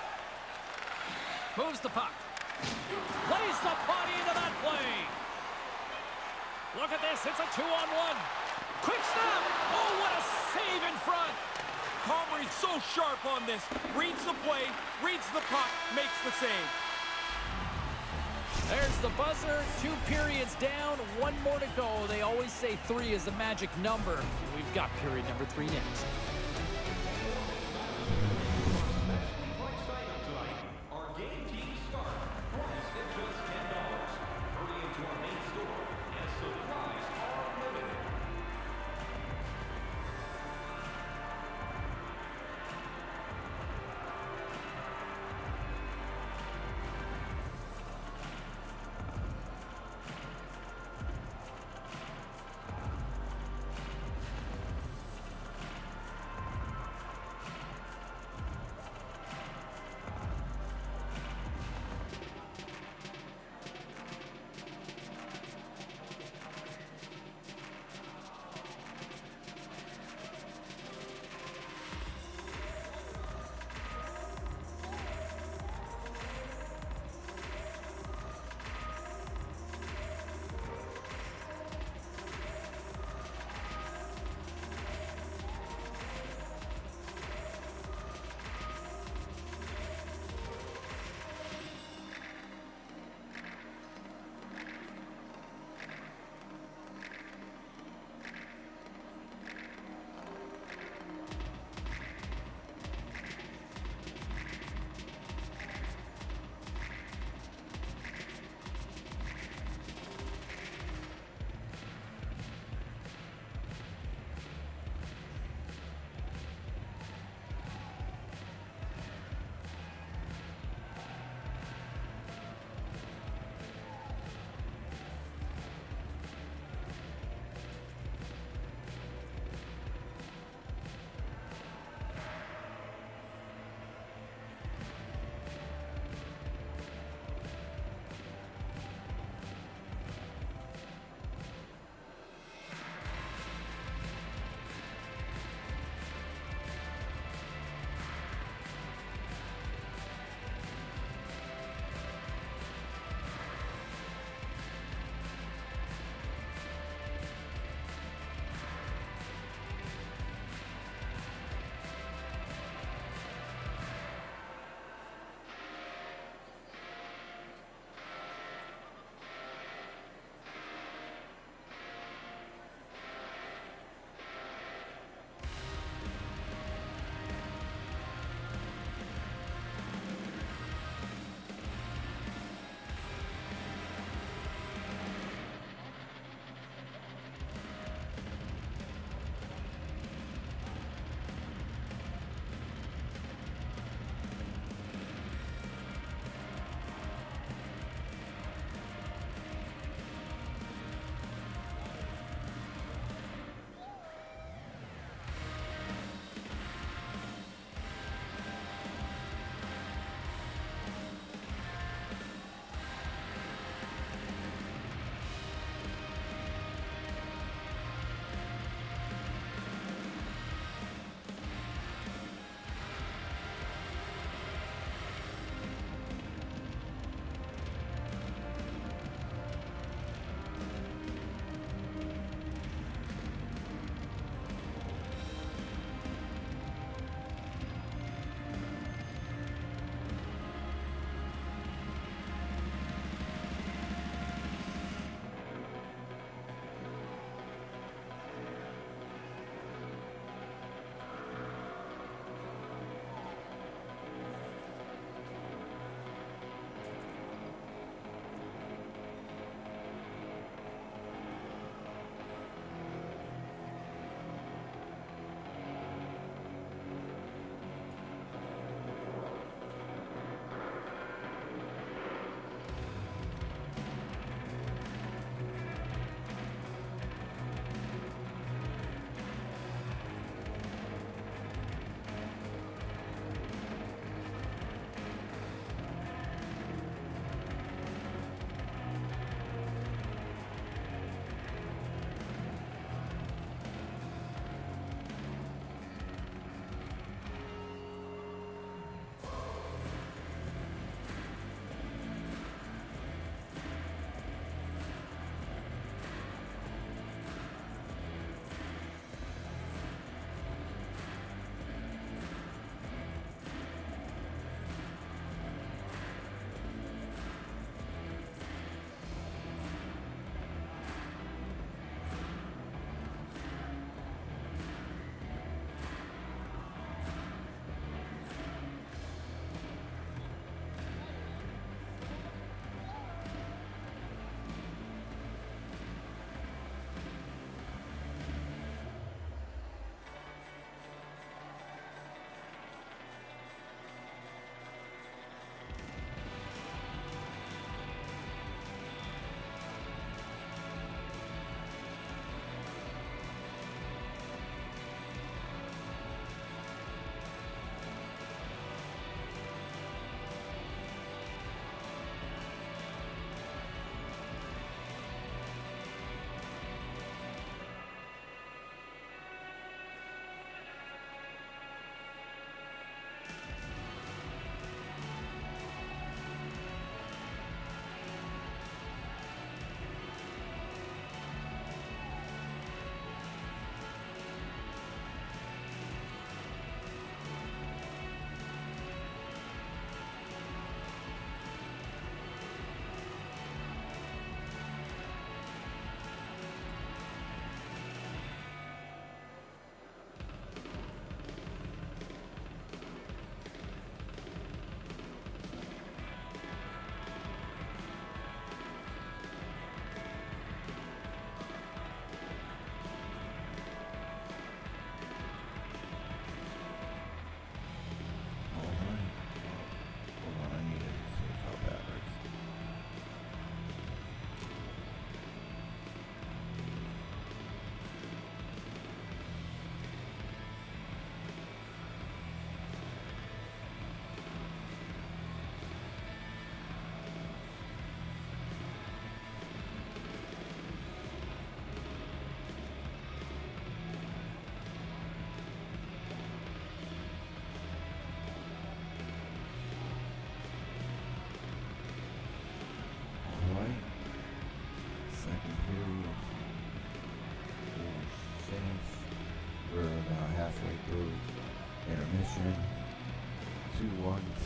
Moves the puck. Plays the body into that play. Look at this. It's a two-on-one. Quick snap. Oh, what a save in front. Comrie's so sharp on this. Reads the play, reads the puck, makes the save. There's the buzzer. Two periods down. One more to go. They always say three is the magic number. We've got period number three next.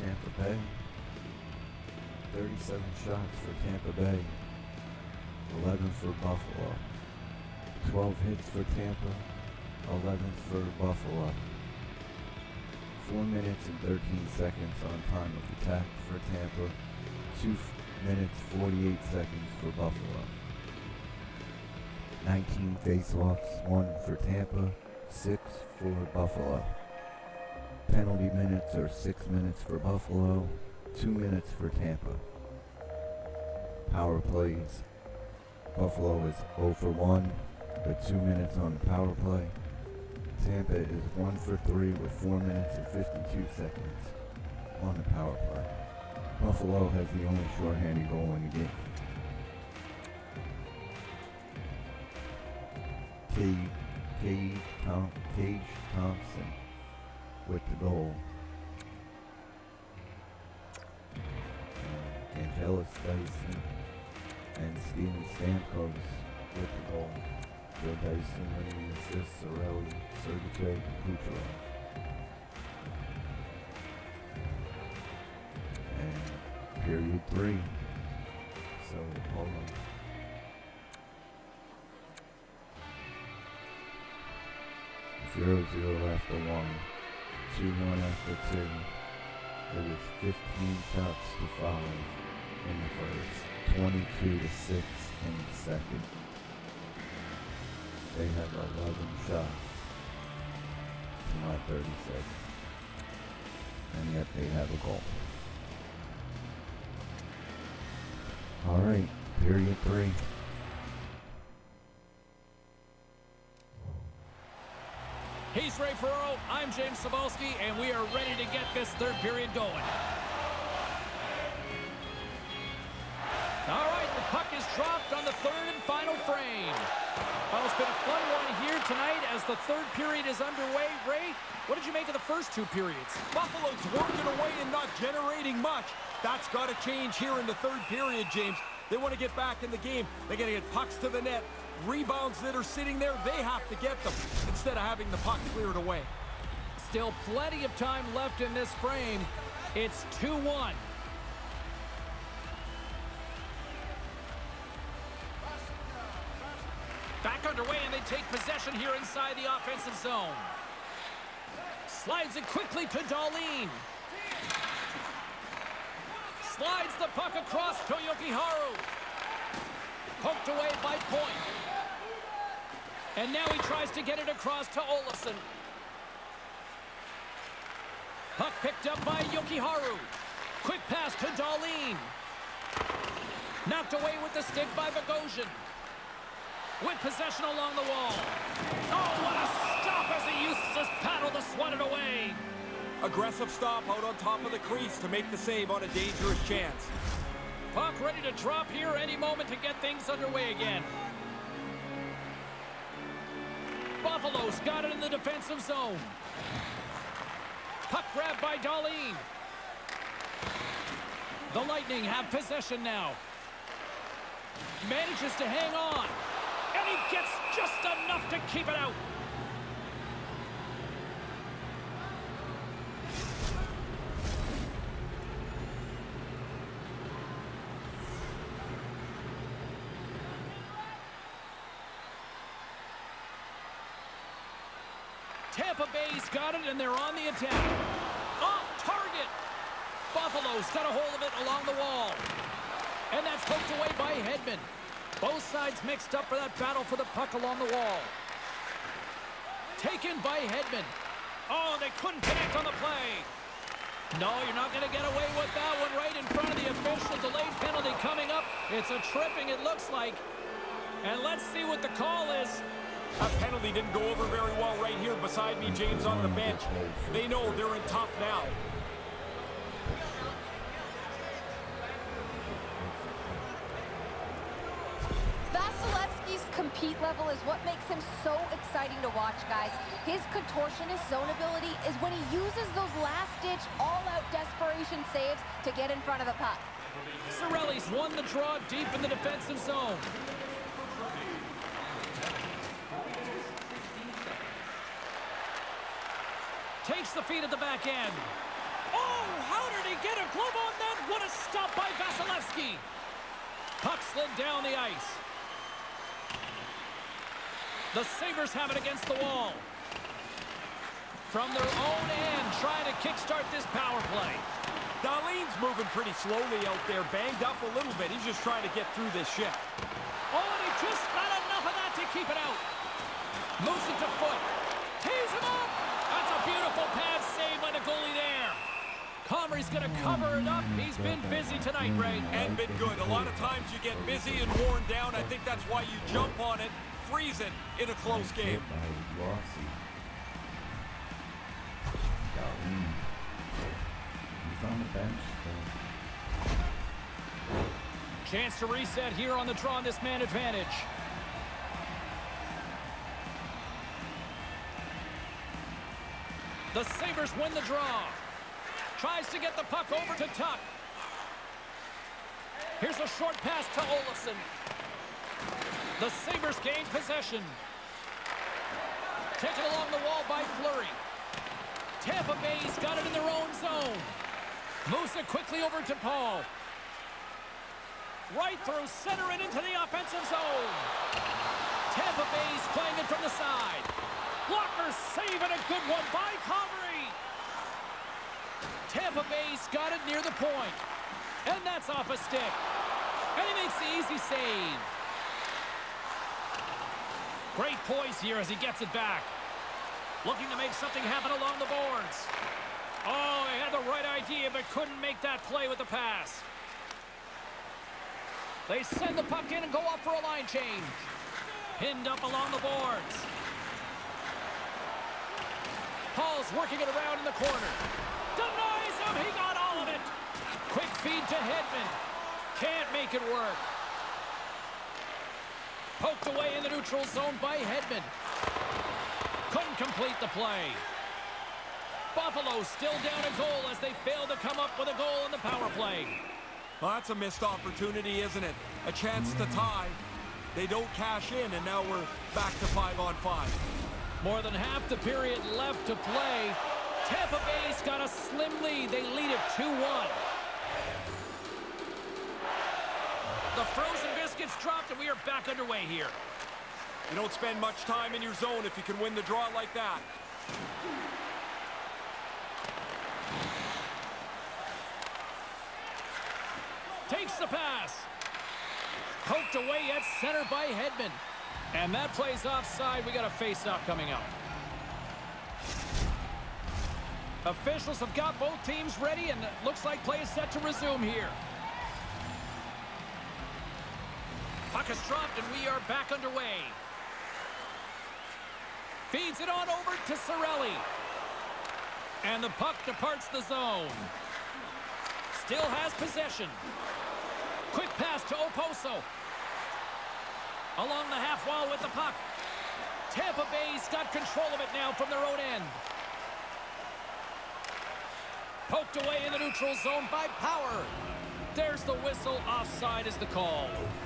Tampa Bay. thirty-seven shots for Tampa Bay. eleven for Buffalo. twelve hits for Tampa. eleven for Buffalo. four minutes and thirteen seconds on time of attack for Tampa. two minutes forty-eight seconds for Buffalo. nineteen face-offs, one for Tampa, six for Buffalo. Penalty minutes are six minutes for Buffalo, two minutes for Tampa. Power plays. Buffalo is zero for one with two minutes on the power play. Tampa is one for three with four minutes and fifty-two seconds on the power play. Buffalo has the only shorthanded goal in the game. Cage, Cage, Tom, Cage Thompson with the goal. Uh, Angelis Dyson and Steven Stamkos with the goal. Joe Dyson winning the assists, Sorelli, Sergey, and Kucherov. And period three. So, hold on. Zero zero after one, two one after two. It was fifteen shots to five in the first, twenty-two to six in the second. They had eleven shots to my thirty-seven, and yet they have a goal. All right, period three. He's Ray Ferraro, I'm James Cebulski, and we are ready to get this third period going. All right, the puck is dropped on the third and final frame. Well, it's been a fun one here tonight as the third period is underway. Ray, what did you make of the first two periods? Buffalo's working away and not generating much. That's got to change here in the third period, James. They want to get back in the game. They got to get pucks to the net. Rebounds that are sitting there, they have to get them instead of having the puck cleared away. Still plenty of time left in this frame. It's two one. Back underway, and they take possession here inside the offensive zone. Slides it quickly to Darlene. Slides the puck across to Yokiharu. Poked away by Point. And now he tries to get it across to Olafson. Puck picked up by Yokiharu. Quick pass to Darlene. Knocked away with the stick by Bogosian. With possession along the wall. Oh, what a stop as he uses his paddle to swat it away. Aggressive stop out on top of the crease to make the save on a dangerous chance. Puck ready to drop here any moment to get things underway again. Buffalo's got it in the defensive zone. Puck grabbed by Darlene. The Lightning have possession now. Manages to hang on. And he gets just enough to keep it out. Tampa Bay's got it, and they're on the attack. Off target. Buffalo's got a hold of it along the wall. And that's poked away by Hedman. Both sides mixed up for that battle for the puck along the wall. Taken by Hedman. Oh, they couldn't connect on the play. No, you're not going to get away with that one right in front of the official. Delayed penalty coming up. It's a tripping, it looks like. And let's see what the call is. That penalty didn't go over very well right here beside me, James, on the bench. They know they're in tough now. Vasilevsky's compete level is what makes him so exciting to watch, guys. His contortionist zone ability is when he uses those last-ditch, all-out desperation saves to get in front of the puck. Sorelli's won the draw deep in the defensive zone. Takes the feed at the back end. Oh, how How did he get a glove on that? What a stop by Vasilevsky. Puck slid down the ice. The Sabres have it against the wall. From their own end, trying to kickstart this power play. Dahlin's moving pretty slowly out there, banged up a little bit. He's just trying to get through this shift. Oh, and he just got enough of that to keep it out. Moves it to foot. Tees him up. That's a beautiful pad save by the goalie there. Comrie's going to cover it up. He's been busy tonight, Ray. And been good. A lot of times you get busy and worn down. I think that's why you jump on it, freeze it in a close game. He's on the bench. Chance to reset here on the draw on this man advantage. The Sabres win the draw. Tries to get the puck over to Tuck. Here's a short pass to Olofsson. The Sabres gain possession. Taken along the wall by Fleury. Tampa Bay's got it in their own zone. Moves it quickly over to Paul. Right through center and into the offensive zone. Tampa Bay's playing it from the side. Blocker save and a good one by Comrie. Tampa Bay's got it near the point. And that's off a stick. And he makes the easy save. Great poise here as he gets it back. Looking to make something happen along the boards. Oh, he had the right idea but couldn't make that play with the pass. They send the puck in and go up for a line change. Pinned up along the boards. Paul's working it around in the corner. Denies him. He got all of it. Quick feed to Hedman. Can't make it work. Poked away in the neutral zone by Hedman. Couldn't complete the play. Buffalo still down a goal as they fail to come up with a goal in the power play. Well, that's a missed opportunity, isn't it? A chance to tie. They don't cash in, and now we're back to five on five. More than half the period left to play. Tampa Bay's got a slim lead. They lead it two one. The frozen biscuits dropped, and we are back underway here. You don't spend much time in your zone if you can win the draw like that. Takes the pass. Poked away at center by Hedman. And that plays offside. We got a face-off coming up. Officials have got both teams ready, and it looks like play is set to resume here. Puck is dropped, and we are back underway. Feeds it on over to Cirelli. And the puck departs the zone. Still has possession. Quick pass to Oposo. Along the half wall with the puck. Tampa Bay's got control of it now from their own end. Poked away in the neutral zone by Power. There's the whistle. Offside is the call.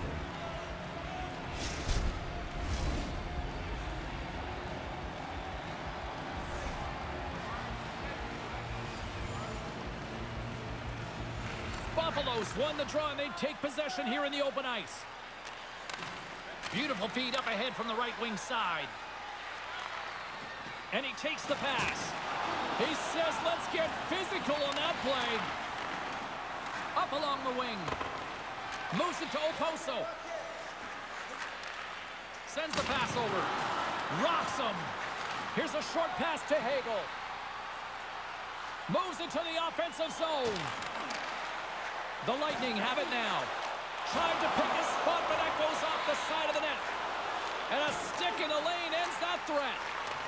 Buffalo's won the draw, and they take possession here in the open ice. Beautiful feed up ahead from the right wing side. And he takes the pass. He says, let's get physical on that play. Up along the wing. Moves it to Oposo. Sends the pass over. Rocks him. Here's a short pass to Hagel. Moves into the offensive zone. The Lightning have it now. Trying to pick a spot, but that goes off the side of the net. And a stick in the lane ends that threat.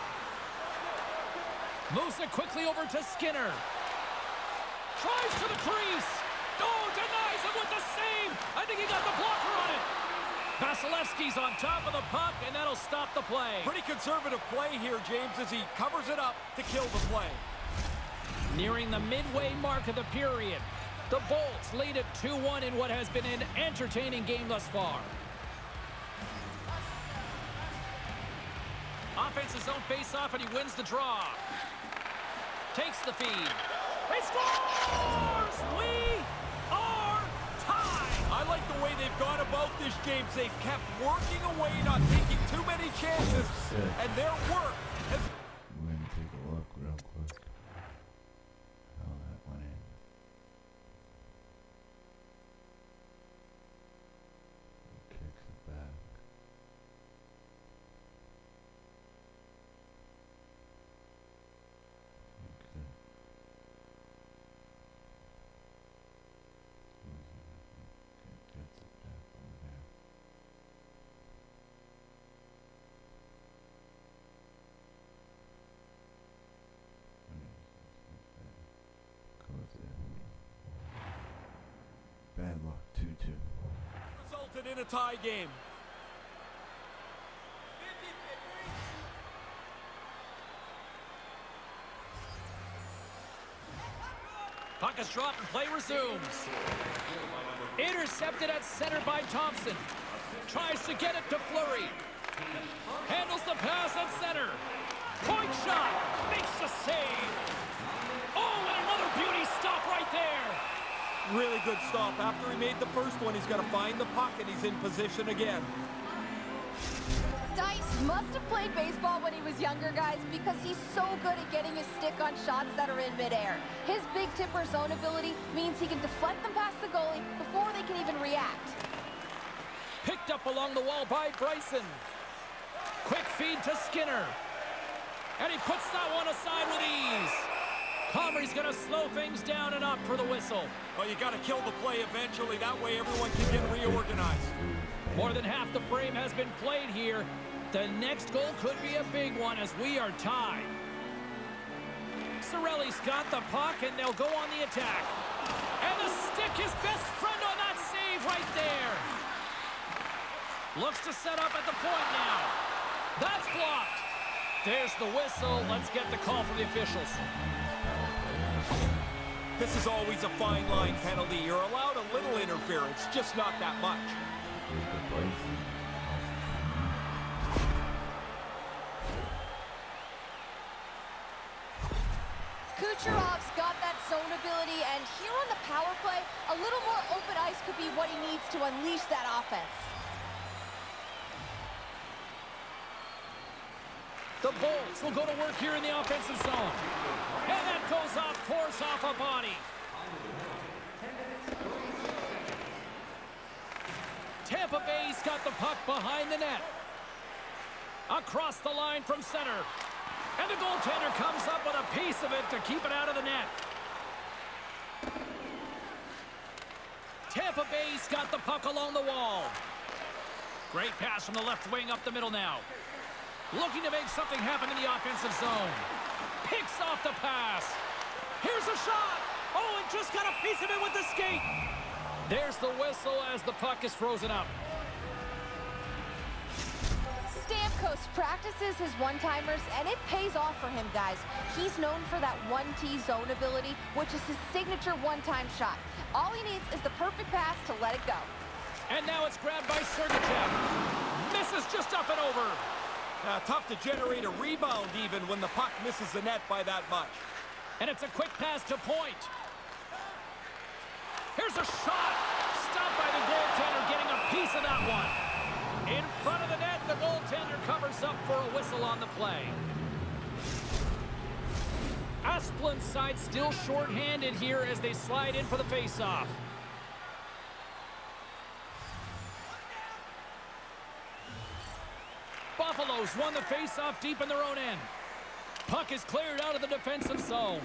Moves it quickly over to Skinner. Tries to the crease. Oh, denies him with the save. I think he got the blocker on it. Vasilevsky's on top of the puck, and that'll stop the play. Pretty conservative play here, James, as he covers it up to kill the play. Nearing the midway mark of the period. The Bolts lead at two one in what has been an entertaining game thus far. Offense his own face-off, and he wins the draw. Takes the feed. He scores! We are tied! I like the way they've gone about this, James. They've kept working away, not taking too many chances, and their work has... We're going to take a look real quick how that went in. He kicks it back. Kicks it. Gets it back over there. Goes in. Bad luck, two two. resulted in a tie game. Puck is dropped and play resumes. Intercepted at center by Thompson. Tries to get it to Fleury. Handles the pass at center. Point shot. Makes the save. Oh, and another beauty stop right there. Really good stop. After he made the first one, he's got to find the puck, and he's in position again. Dice must have played baseball when he was younger, guys, because he's so good at getting his stick on shots that are in midair. His big tipper zone ability means he can deflect them past the goalie before they can even react. Picked up along the wall by Bryson. Quick feed to Skinner. And he puts that one aside with ease. Comrie's going to slow things down and up for the whistle. Well, you got to kill the play eventually. That way everyone can get reorganized. More than half the frame has been played here. The next goal could be a big one as we are tied. Cirelli's got the puck, and they'll go on the attack. And the stick, his best friend on that save right there. Looks to set up at the point now. That's blocked. There's the whistle. Let's get the call from the officials. This is always a fine line penalty. You're allowed a little interference, just not that much. Kucherov's got that zone ability, and here on the power play, a little more open ice could be what he needs to unleash that offense. The Bolts will go to work here in the offensive zone. And that goes off course off a body. Tampa Bay's got the puck behind the net. Across the line from center. And the goaltender comes up with a piece of it to keep it out of the net. Tampa Bay's got the puck along the wall. Great pass from the left wing up the middle now. Looking to make something happen in the offensive zone. Picks off the pass. Here's a shot. Oh, and just got a piece of it with the skate. There's the whistle as the puck is frozen up. Stamkos practices his one-timers, and it pays off for him, guys. He's known for that one-T zone ability, which is his signature one-time shot. All he needs is the perfect pass to let it go. And now it's grabbed by Sergachev. Misses just up and over. Uh, tough to generate a rebound even when the puck misses the net by that much. And it's a quick pass to point. Here's a shot. Stopped by the goaltender, getting a piece of that one. In front of the net, the goaltender covers up for a whistle on the play. Asplin's side still short-handed here as they slide in for the face-off. Buffalo's won the face-off deep in their own end. Puck is cleared out of the defensive zone.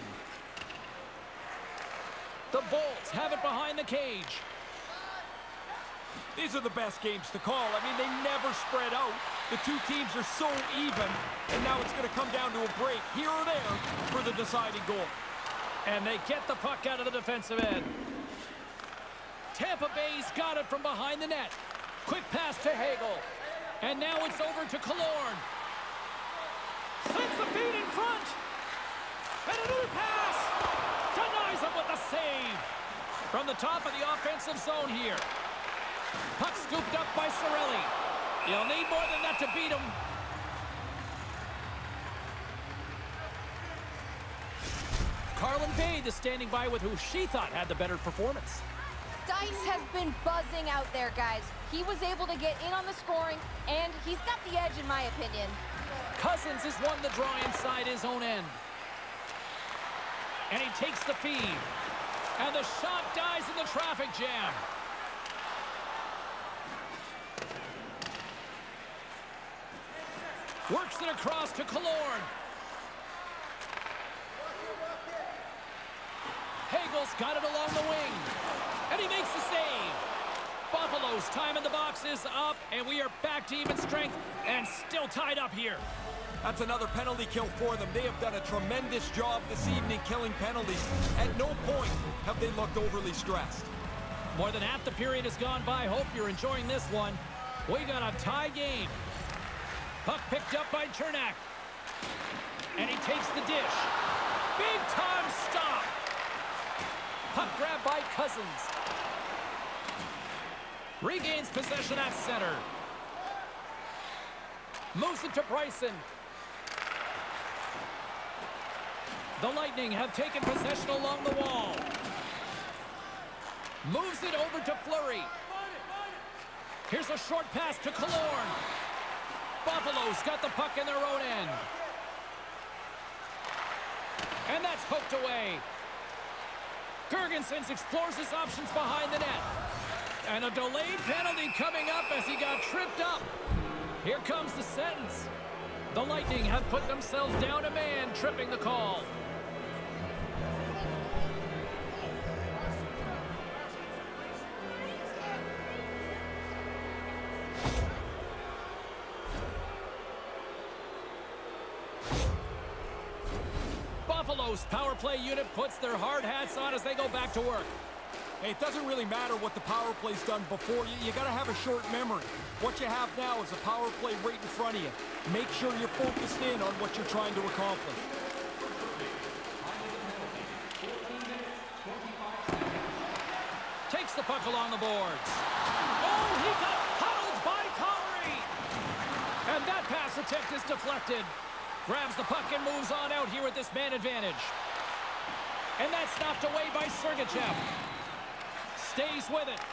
The Bolts have it behind the cage. These are the best games to call. I mean, they never spread out. The two teams are so even, and now it's going to come down to a break here or there for the deciding goal. And they get the puck out of the defensive end. Tampa Bay's got it from behind the net. Quick pass to Hagel. And now it's over to Killorn. Sends the feed in front. And another pass. Denies him with the save. From the top of the offensive zone here. Puck scooped up by Cirelli. You'll need more than that to beat him. Carlin Bade is standing by with who she thought had the better performance. Dice has been buzzing out there, guys. He was able to get in on the scoring, and he's got the edge, in my opinion. Cousins has won the draw inside his own end. And he takes the feed. And the shot dies in the traffic jam. Works it across to Killorn. Hagel's got it along the wing. And he makes the save. Buffalo's time in the box is up, and we are back to even strength and still tied up here. That's another penalty kill for them. They have done a tremendous job this evening killing penalties. At no point have they looked overly stressed. More than half the period has gone by. Hope you're enjoying this one. We got a tie game. Puck picked up by Chernak. And he takes the dish. Big time stop. Puck grabbed by Cousins. Regains possession at center. Moves it to Bryson. The Lightning have taken possession along the wall. Moves it over to Fleury. Here's a short pass to Killorn. Buffalo's got the puck in their own end. And that's hooked away. Girgensons explores his options behind the net. And a delayed penalty coming up as he got tripped up. Here comes the sentence. The Lightning have put themselves down a man, tripping the call. Buffalo's power play unit puts their hard hats on as they go back to work. Hey, it doesn't really matter what the power play's done before. You, you got to have a short memory. What you have now is a power play right in front of you. Make sure you're focused in on what you're trying to accomplish. Takes the puck along the boards. Oh, he got huddled by Connery. And that pass attempt is deflected. Grabs the puck and moves on out here with this man advantage. And that's knocked away by Sergachev. Stays with it.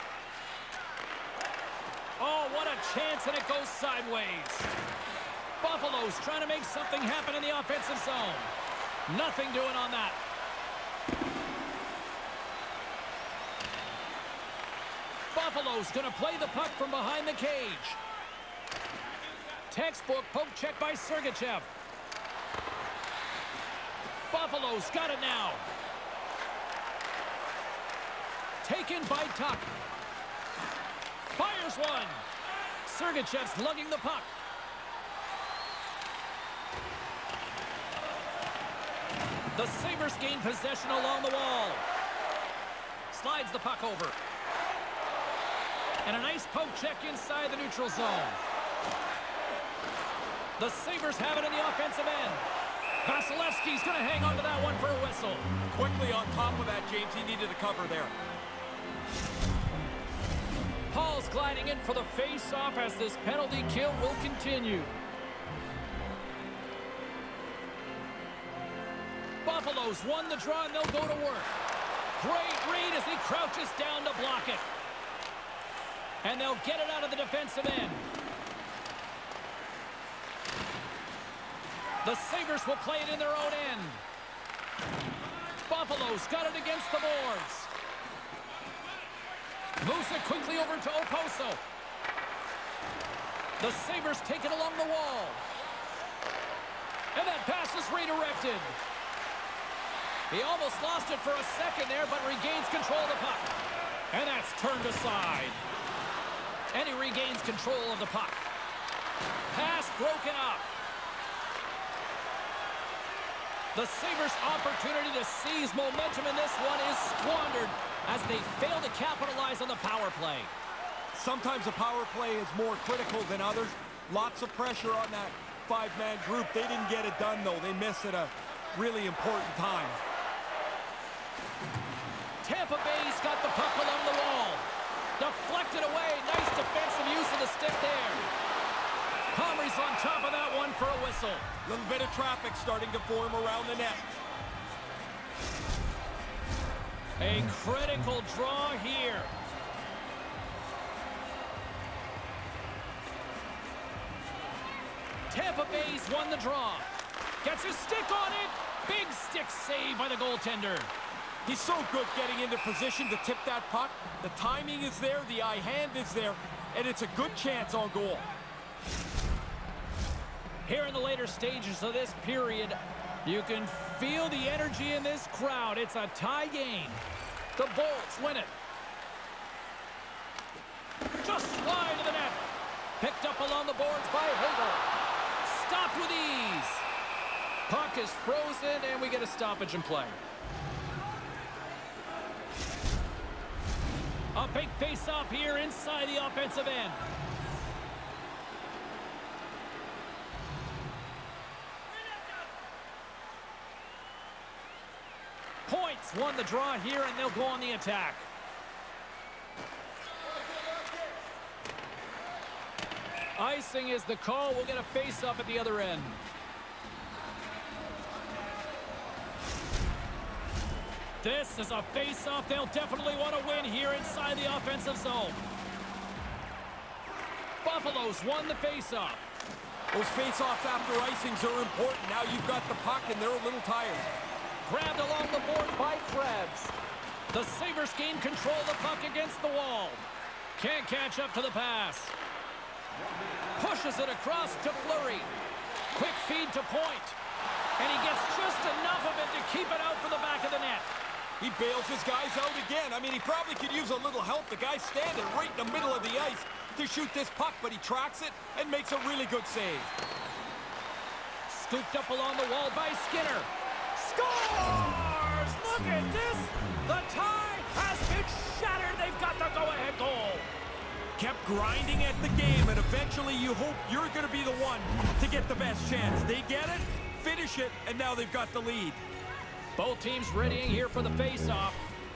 Oh, what a chance, and it goes sideways. Buffalo's trying to make something happen in the offensive zone. Nothing doing on that. Buffalo's going to play the puck from behind the cage. Textbook poke check by Sergachev. Buffalo's got it now. Taken by Tuck. Fires one. Sergachev's lugging the puck. The Sabres gain possession along the wall. Slides the puck over. And a nice poke check inside the neutral zone. The Sabres have it in the offensive end. Vasilevsky's going to hang on to that one for a whistle. Quickly on top of that, James. He needed a cover there. Paul's gliding in for the face-off as this penalty kill will continue. Buffalo's won the draw and they'll go to work. Great read as he crouches down to block it. And they'll get it out of the defensive end. The Sabres will play it in their own end. Buffalo's got it against the boards. Moves it quickly over to Oposo. The Sabres take it along the wall. And that pass is redirected. He almost lost it for a second there, but regains control of the puck. And that's turned aside. And he regains control of the puck. Pass broken up. The Sabres' opportunity to seize momentum in this one is squandered as they fail to capitalize on the power play. Sometimes the power play is more critical than others. Lots of pressure on that five-man group. They didn't get it done, though. They missed at a really important time. Tampa Bay's got the puck along the wall. Deflected away. Nice defensive use of the stick there. Comrie's on top of that one for a whistle. A little bit of traffic starting to form around the net. A critical draw here. Tampa Bay's won the draw. Gets his stick on it. Big stick save by the goaltender. He's so good getting into position to tip that puck. The timing is there, the eye hand is there, and it's a good chance on goal. Here in the later stages of this period, you can feel the energy in this crowd. It's a tie game. The Bolts win it. Just wide of the net. Picked up along the boards by Hagel. Stopped with ease. Puck is frozen, and we get a stoppage in play. A big face-off here inside the offensive end. Points won the draw here, and they'll go on the attack. Icing is the call. We'll get a face-off at the other end. This is a face-off they'll definitely want to win here inside the offensive zone. Buffalo's won the face-off. Those face-offs after icings are important. Now you've got the puck, and they're a little tired. Grabbed along the board by Krebs. The Sabers gain control of the puck against the wall. Can't catch up to the pass. Pushes it across to Fleury. Quick feed to Point. And he gets just enough of it to keep it out for the back of the net. He bails his guys out again. I mean, he probably could use a little help. The guy's standing right in the middle of the ice to shoot this puck, but he tracks it and makes a really good save. Scooped up along the wall by Skinner. Scores! Look at this! The tie has been shattered. They've got the go-ahead goal. Kept grinding at the game, and eventually you hope you're going to be the one to get the best chance. They get it, finish it, and now they've got the lead. Both teams readying here for the face-off.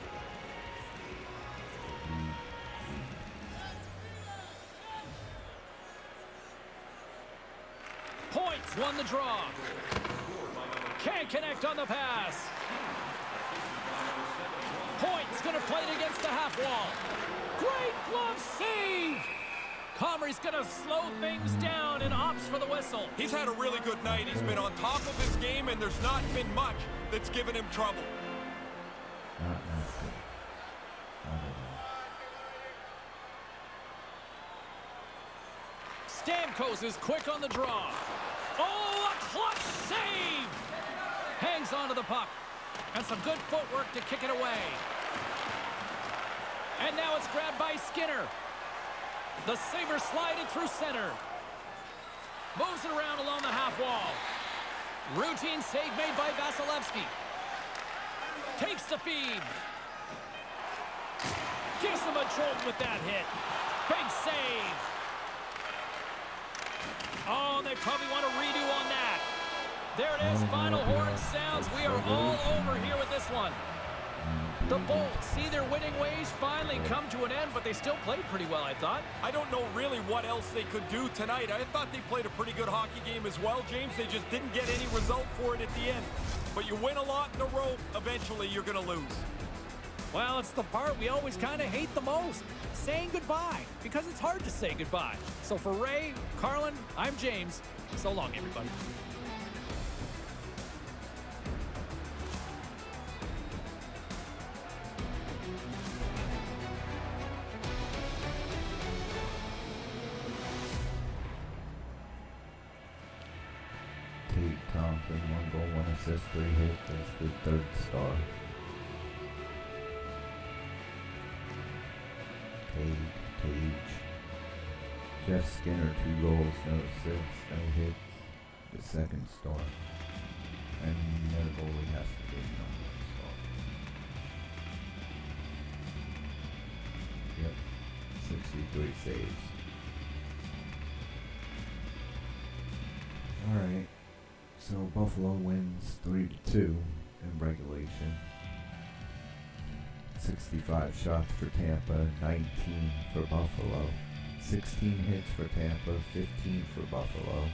Points won the draw. Can't connect on the pass. Points going to play it against the half wall. Great glove save. Comrie's going to slow things down and opts for the whistle. He's had a really good night. He's been on top of his game, and there's not been much that's given him trouble. Not nasty. Not at all. Stamkos is quick on the draw. Oh, a clutch save! Hangs onto the puck. And some good footwork to kick it away. And now it's grabbed by Skinner. The Sabres slide it through center. Moves it around along the half wall. Routine save made by Vasilevsky. Takes the feed. Gives them a jolt with that hit. Big save. Oh, they probably want a redo on that. There it is, final horn sounds. We are all over here with this one. The Bolts see their winning ways finally come to an end, but they still played pretty well, I thought. I don't know really what else they could do tonight. I thought they played a pretty good hockey game as well, James. They just didn't get any result for it at the end. But you win a lot in a row, eventually you're going to lose. Well, it's the part we always kind of hate the most, saying goodbye, because it's hard to say goodbye. So for Ray, Carlin, I'm James. So long, everybody. Thompson, one goal, one assist, three hits, is the third star. Tage, Tage. Jeff Skinner, two goals, no assists, no hits, the second star. And their goalie has to be number one star. Yep, sixty-three saves. Alright. So Buffalo wins three to two in regulation. sixty-five shots for Tampa, nineteen for Buffalo. sixteen hits for Tampa, fifteen for Buffalo.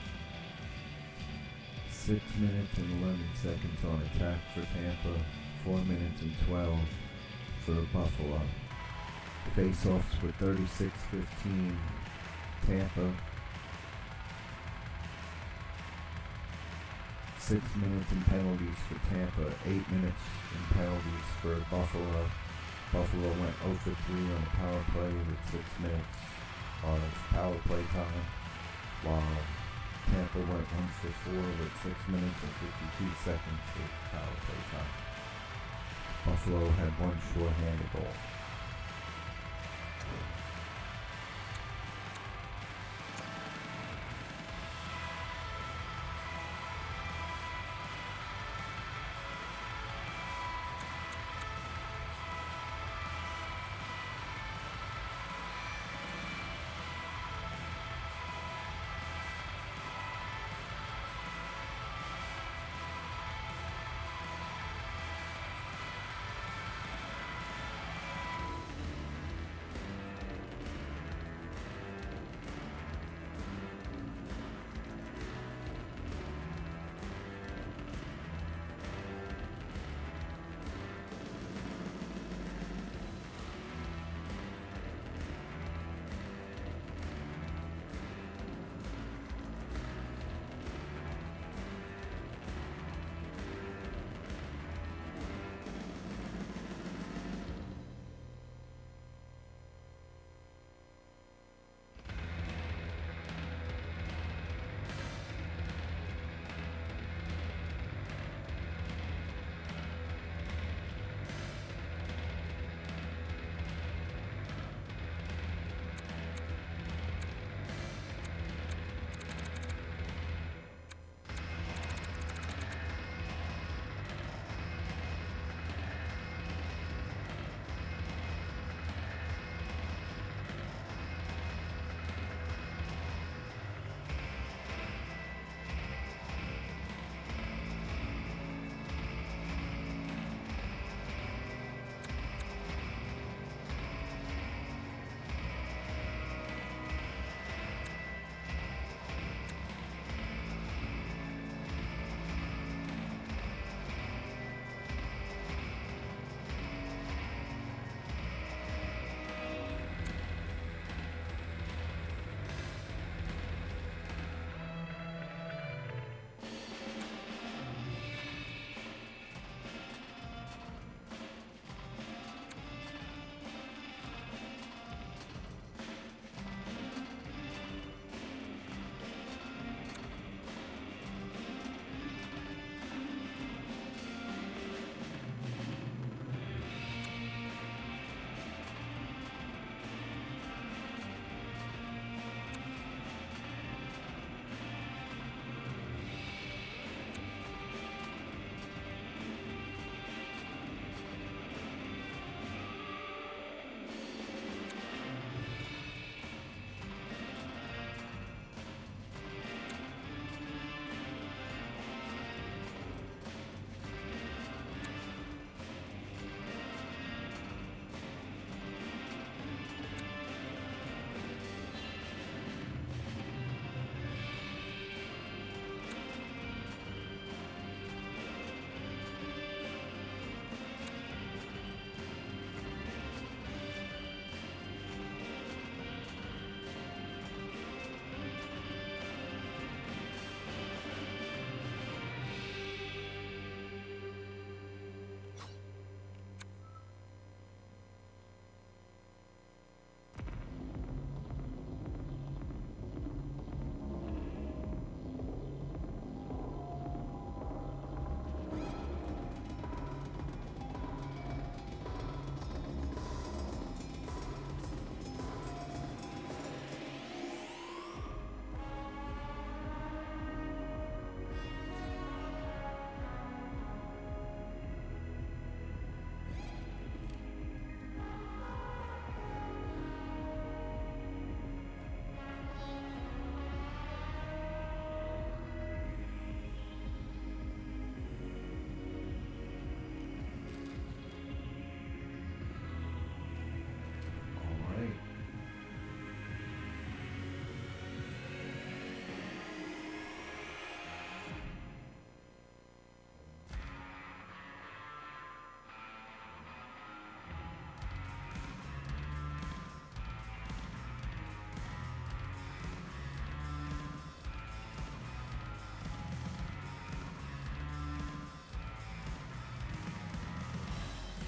six minutes and eleven seconds on attack for Tampa, four minutes and twelve for Buffalo. Face-offs were thirty-six fifteen Tampa. Six minutes in penalties for Tampa, eight minutes in penalties for Buffalo. Buffalo went oh for three on the power play with six minutes of power play time, while Tampa went one for four with six minutes and fifty-two seconds of power play time. Buffalo had one shorthanded goal.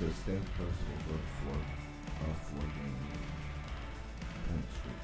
So Stamford will go for a four-game point streak.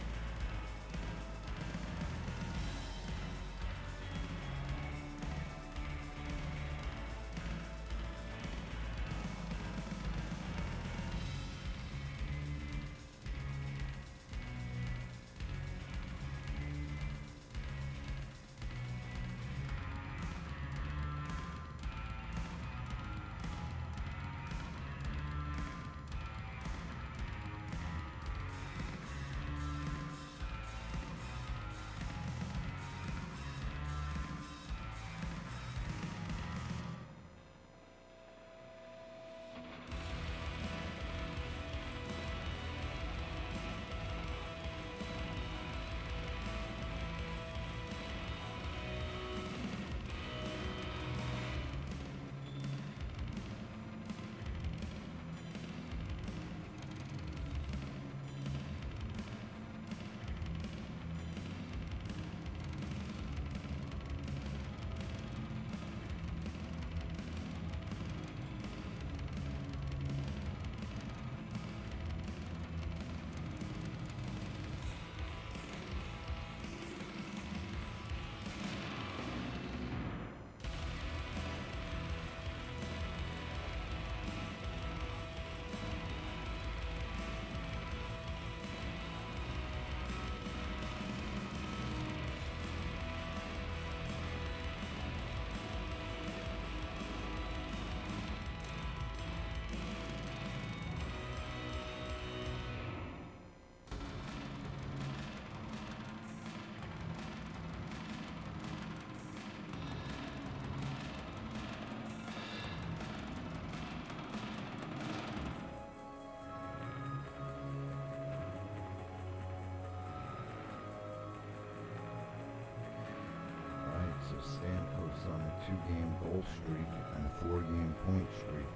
Stamford's on a two-game goal streak and a four-game point streak.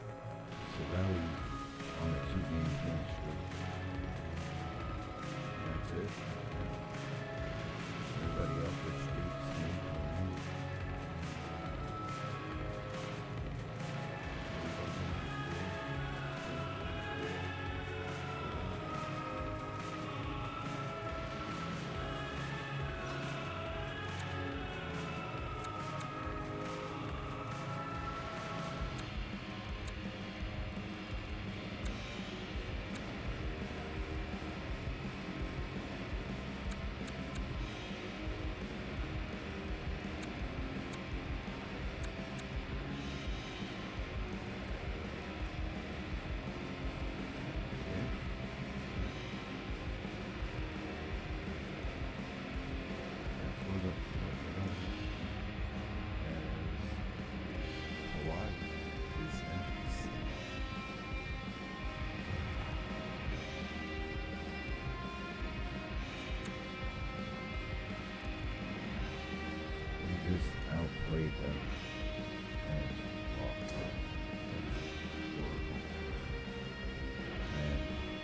Sorelli on a two-game point streak. That's it. Everybody else with streaks. Outplayed them and lost them. That's horrible. And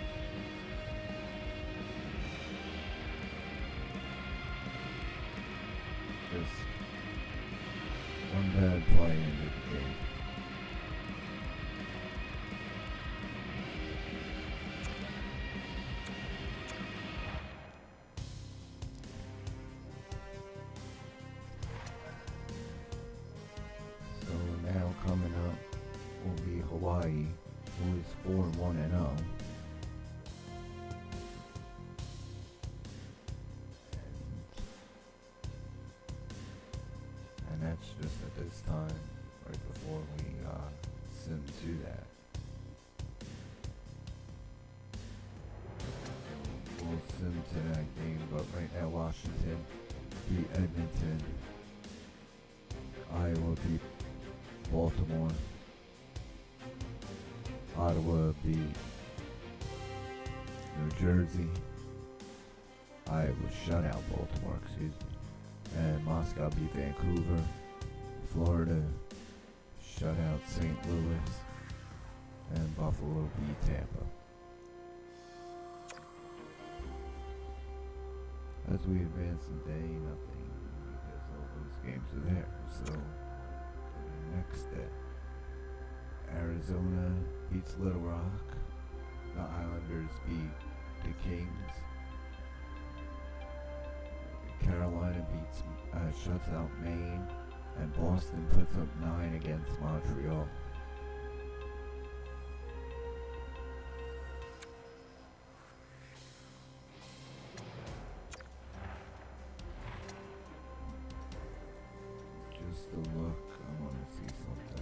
just one bad play into the game. Coming up will be Hawaii, who is four one and oh. And that's just at this time, right before we uh, sim to that. We'll sim to that game, but right now Washington beat Edmonton. Iowa beat Baltimore. Ottawa beat New Jersey. Iowa shut out Baltimore, excuse me. And Moscow beat Vancouver. Florida shut out Saint Louis. And Buffalo beat Tampa. As we advance in the day, nothing, because all those games are there. So, the next day. Arizona beats Little Rock. The Islanders beat the Kings. Carolina beats, uh, shuts out Maine. And Boston puts up nine against Montreal. Just a look, I want to see something.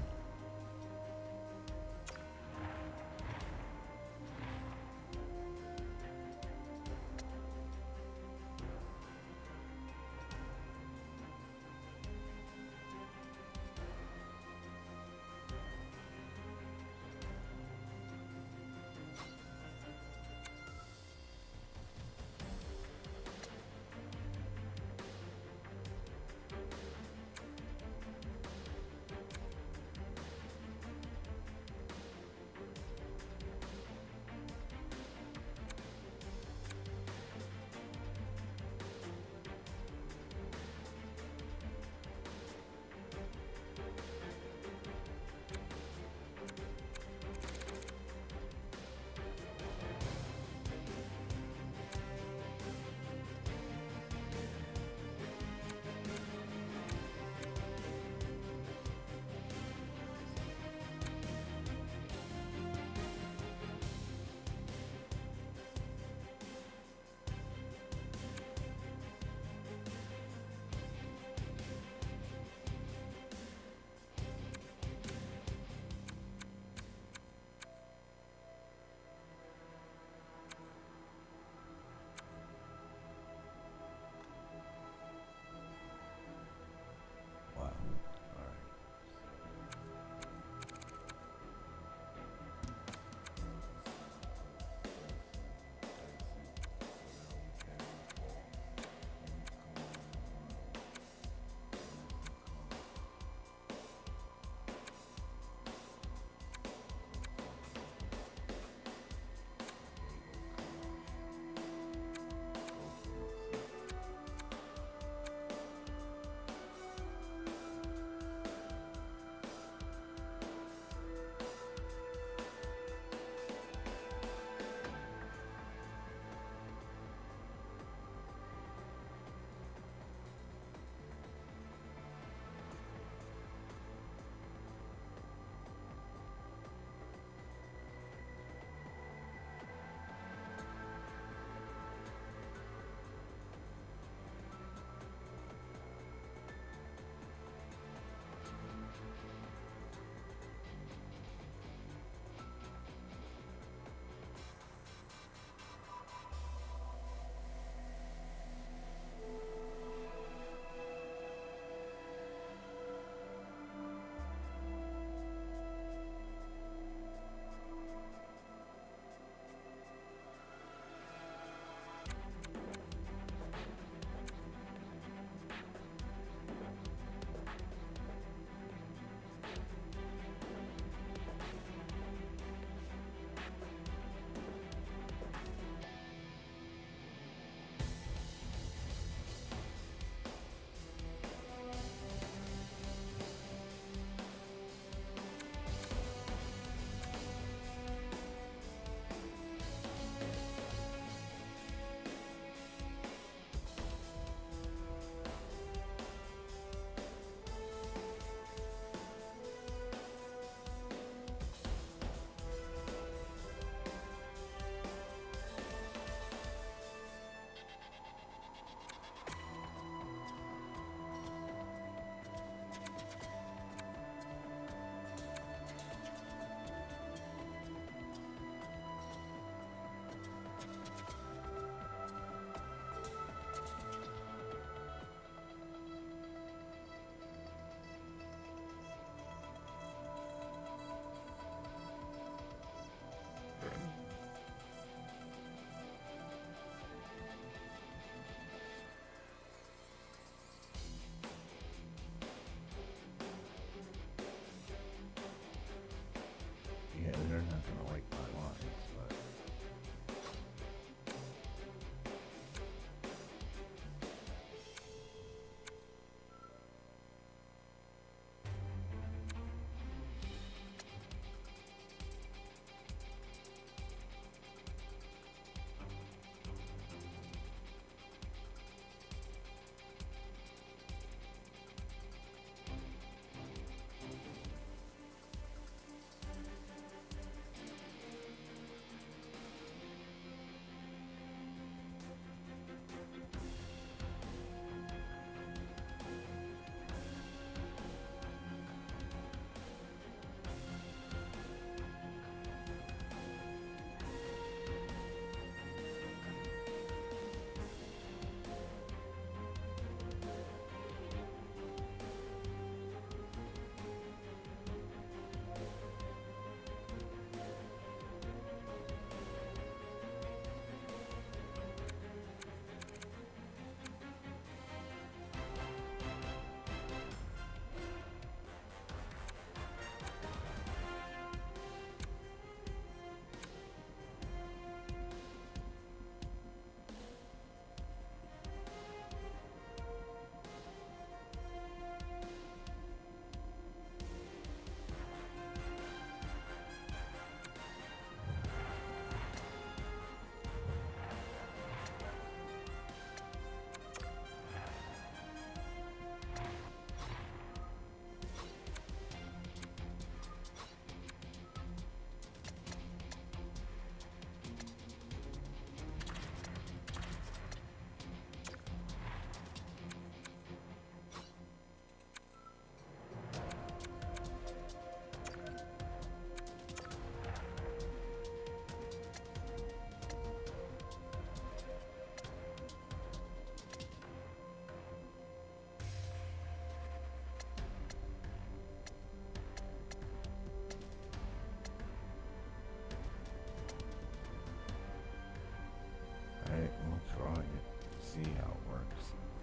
Alright, we'll try it. See how it works.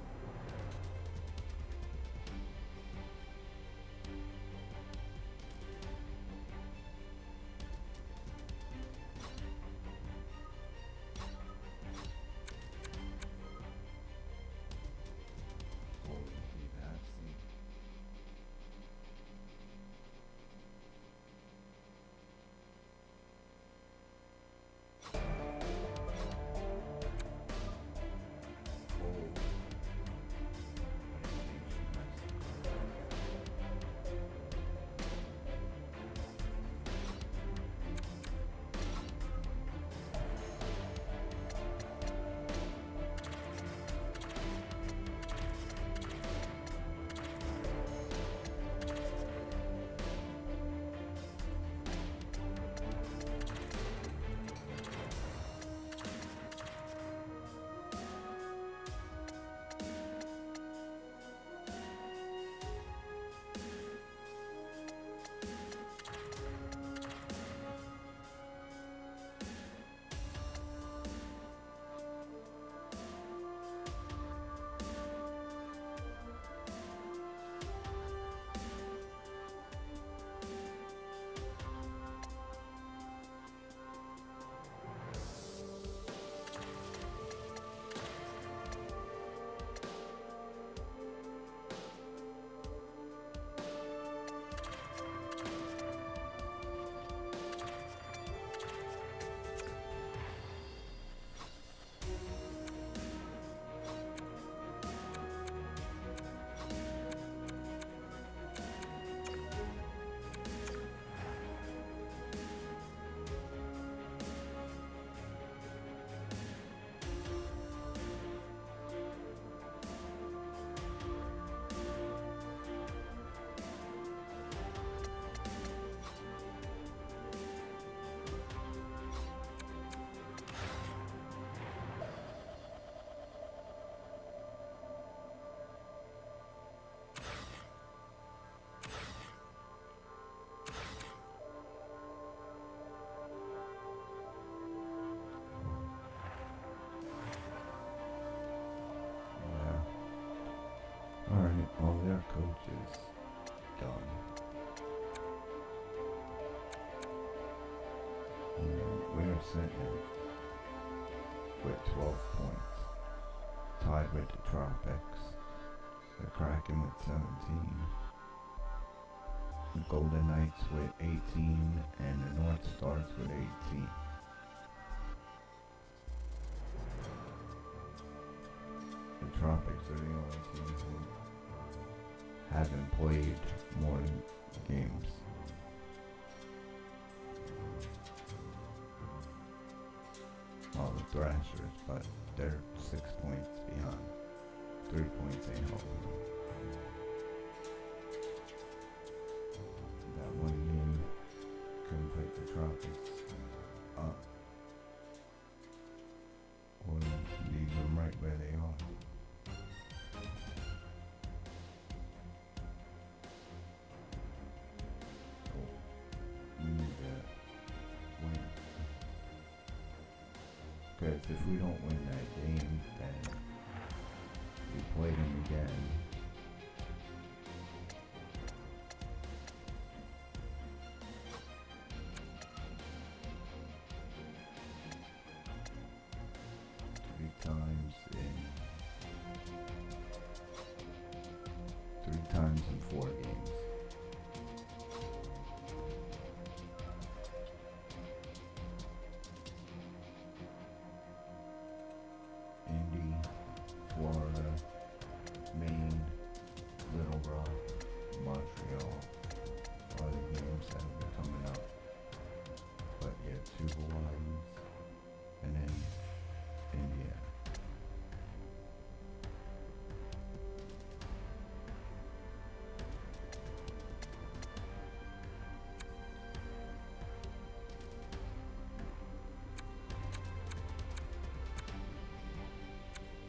Alright, all their coaches done. And we're sitting with twelve points, tied with the Tropics, the Kraken with seventeen, the Golden Knights with eighteen, and the North Stars with eighteen. The Tropics are the only team who haven't played more games. All the Thrashers, but they're six points behind. Three points ain't helping them. That one game couldn't put the Tropics up, or leave them right where they are. Because if we don't win that game, then we play them again. Three times in three times in four games. Florida, Maine, Little Rock, Montreal are the games that have been coming up. But yeah, two Hawaii's and then Indiana.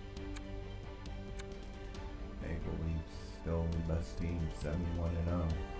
Still the best team, seventy-one and oh.